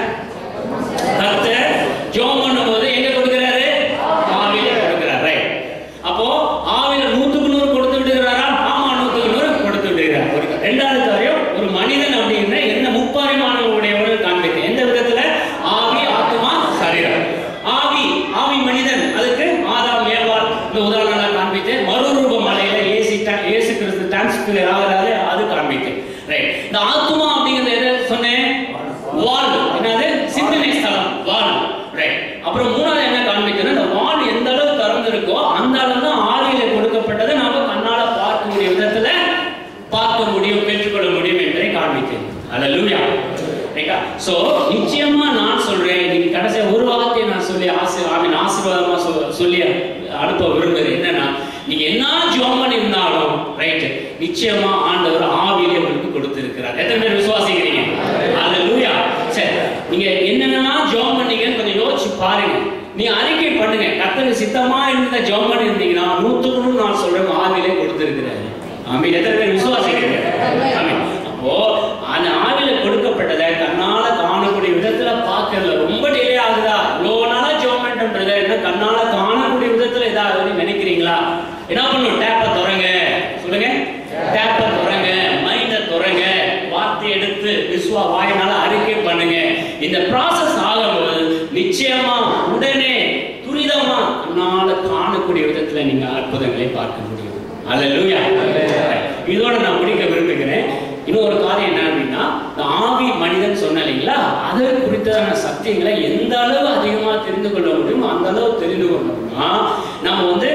கர்த்தர் ஜெபம் பண்ணும்போது எங்க கொடுக்கிறாரு? ஆவியில கொடுக்கிறார். ரைட். அப்போ ஆவியில நூற்றுக்கு நூறு கொடுத்து விடுகிறாரா? ஆமா, நூற்றுக்கு நூறு கொடுத்து விடுகிறார். ரெண்டாவது காரியம், ஒரு மனிதன் அப்படின்னா என்ன முப்பரிமாணம் உடையவர்கள் காண்பித்தேன். எந்த விதத்துல? ஆவி, ஆத்மா, சரீரம். ஆவி ஆவி மனிதன், அதுக்கு ஆதாம் ஏவாள் இந்த உதாரணம் காண்பித்தேன். மறுரூப மலையில ஏசி ஏசு கிறிஸ்து டிரான்ஸ்பியர் ஆகிறாரு, அது காண்பித்தேன். ரைட். இந்த ஆத்மா அப்படிங்கிறது எதை சொன்னேன்? வால். என்னது? சிந்தனை ஸ்தலம், வால். ரைட். அப்புறம் மூணாவது என்ன காண்பித்தேன்னா, இந்த வால் எந்த அளவு திறந்திருக்கோ அந்த அளவு தான் ஆவியில கொடுக்கப்பட்டதை நாம கண்ணால பார்க்கக்கூடிய விதத்துல பார்க்க முடியும், பெற்றுக்கொள்ள முடியும் என்பதை காண்பித்தேன். அல்லேலூயா. ரைட்டா? சோ நிச்சயமா நான் சொல்றேன், இன்னைக்கு கடைசியா ஒரு வார்த்தையை நான் சொல்லி ஆசி ஆமீன் ஆசீர்வாதமா சொல்லி அனுப்ப விரும்புகிறேன். என்னன்னா, நீங்க என்ன ஜெபம் பண்ணி இருந்தாலும் ரைட், நிச்சயமா ஆண்டவர் ஆவியிலே உங்களுக்கு கொடுத்திருக்கிறார். எத்தனை பேர் விசுவாசிக்கிறீங்க? அல்லேலூயா. சரி, நீங்க என்னென்ன ஜெபம் பண்ணீங்கன்னு கொஞ்சம் யோசிச்சு பாருங்க. நீ அறிக்கை பண்ணுங்க. கர்த்தருக்கு சித்தமா இருந்த ஜெபம் பண்ணி இருந்தீங்கன்னா நூற்றுக்கு நூறு நான் சொல்றேன், ஆவியிலே கொடுத்திருக்கிறார். ஆமீன். எத்தனை பேர் விசுவாசிக்கிறீங்க? ஆமீன். அப்போ அந்த ஆவியில கொடுக்கப்பட்டதை கண்ணால காணக்கூடிய விதத்துல பார்க்கறதுல ரொம்ப டிலே ஆகுதா? இவ்வளோ நாளா ஜெபம் பண்றத என்ன கண்ணால காணக்கூடிய விதத்துல ஏதாவது நினைக்கிறீங்களா? என்ன பண்ணும்? டேப்பை திறங்க. சொல்லுங்க, டேப்பை திறங்க, மைண்ட திறங்க, வார்த்தை எடுத்து விசுவா வாயினால அறிக்கை பண்ணுங்க. இந்த ப்ராசஸ் ஆகும்போது நிச்சயமா உடனே துரிதமா கண்ணால காணக்கூடிய விதத்துல நீங்க அற்புதங்களை பார்க்க முடியும். அல்லேலூயா. இதோட நான் முடிக்க விரும்புகிறேன். இன்னொரு காரியம் என்ன அப்படின்னா, இந்த ஆவி மனிதன் சொன்ன இல்லைங்களா, அதை குறித்தான சத்தியங்களை எந்த அளவு அதிகமா தெரிந்து கொள்ள முடியும் அந்த அளவு தெரிந்து கொள்ளணும்னா நம்ம வந்து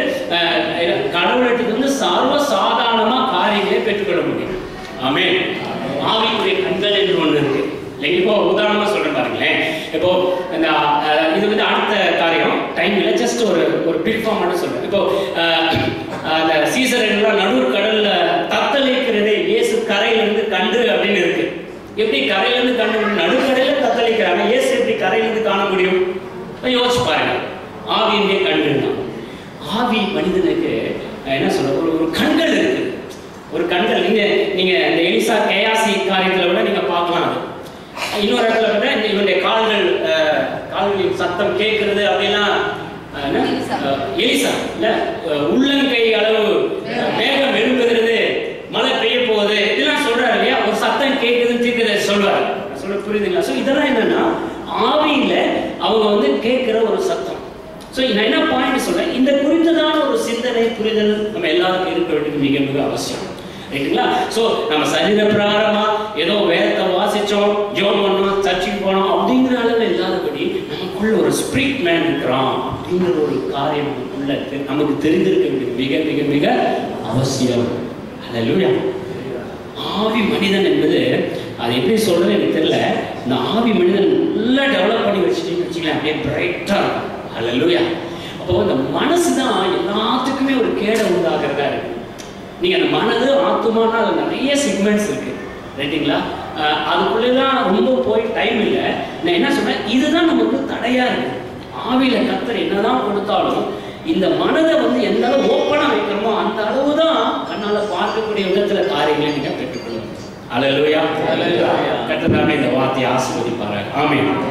கடவுளுக்கு வந்து சர்வ சாதாரணமா காரியங்களை பெற்றுக்கொள்ள முடியும். ஆமென். ஆவிக்குரிய கண்கள் என்று ஒண்ணு இருக்கு. இப்போ உதாரணமா சொல்றேன் பாருங்களேன். இப்போ இந்த இது வந்து அடுத்த காரியம் டைம் இல்லை, ஜஸ்ட் ஒரு ஒரு பிரிஃபார்ம் மட்டும் சொல்றேன். இப்போ அந்த சீசர் நடுவர் கடல்ல தத்தளிக்கிறதே இயேசு கரையிலிருந்து கண்டு அப்படின்னு இருக்கு. எப்படி கரையிலிருந்து கண்டு நடுக்கரையில தத்தளிக்கிறாங்க, இயேசு எப்படி கரையிலிருந்து காண முடியும்? யோசிச்சு பாருங்க. ஆவியிலே கண்டு, ஆவி மனிதனுக்கு என்ன சொல்ற ஒரு ஒரு கண்கள் இருக்கு. ஒரு கண்கள் நீங்க நீங்க இந்த எலிசா கேயாசி காரியத்துல விட நீங்க பார்க்கலாம். இன்னொரு இடத்துல விட இவருடைய கால்கள் கால்களின் சத்தம் கேட்கிறது அப்படின்னா எலிசா இல்ல உள்ளங்கை அளவு மேகம் எழும்புகிறது, மழை பெய்ய போகுது, இதெல்லாம் சொல்றாரு இல்லையா? ஒரு சத்தம் கேட்குதுன்னு தீர்க்கதரிசி சொல்றாரு. சொல்ல புரியுதுங்களா? ஸோ இதெல்லாம் என்னன்னா ஆவியில அவங்க வந்து கேட்கிற ஒரு சத்தம். ஸோ நான் என்ன பாயிண்ட் சொல்றேன், இந்த குறித்ததான ஒரு சிந்தனை புரிதல் நம்ம எல்லாருக்கும் இருக்க வேண்டியது மிக மிக அவசியம். ரைட்டுங்களா? ஸோ நம்ம சரீர பிரகாரமா ஏதோ வேதத்தை வாசிச்சோம், ஜெபம் பண்ணோம், சர்ச்சுக்கு போனோம் அப்படிங்கிற அளவில் இல்லாதபடி நமக்குள்ள ஒரு ஸ்பிரிட் மேன் இருக்கிறான் அப்படிங்கிற ஒரு காரியம் நமக்குள்ள நமக்கு தெரிந்திருக்க வேண்டியது மிக மிக மிக அவசியம். அல்லேலூயா. ஆவி மனிதன் என்பது அது எப்படி சொல்றது எனக்கு தெரியல. இந்த ஆவி மனிதன் நல்லா டெவலப் பண்ணி வச்சுட்டீங்கன்னு வச்சுக்கலாம், அப்படியே பிரைட்டா இருக்கும். அல்லேலூயா. அப்போ இந்த மனசு தான் எல்லாத்துக்குமே ஒரு கேடை உண்டாகிறதா இருக்கு. நீங்க அந்த மனது ஆத்துமானா அது நிறைய செக்மெண்ட்ஸ் இருக்கு. ரைட்டுங்களா? அதுக்குள்ளதான் ரொம்ப போய் டைம் இல்லை. நான் என்ன சொன்னேன், இதுதான் நமக்கு தடையா இருக்கு. ஆவியில கர்த்தர் என்னதான் கொடுத்தாலும் இந்த மனதை வந்து எந்த அளவு ஓப்பனா வைக்கிறோமோ அந்த அளவு தான் கண்ணால பார்க்கக்கூடிய விதத்துல காரியங்களை நீங்க பெற்றுக்கொள்ளும். அல்லேலூயா. கர்த்தர் தாமே இந்த வார்த்தையை ஆசீர்வதிப்பாராக. ஆமென்.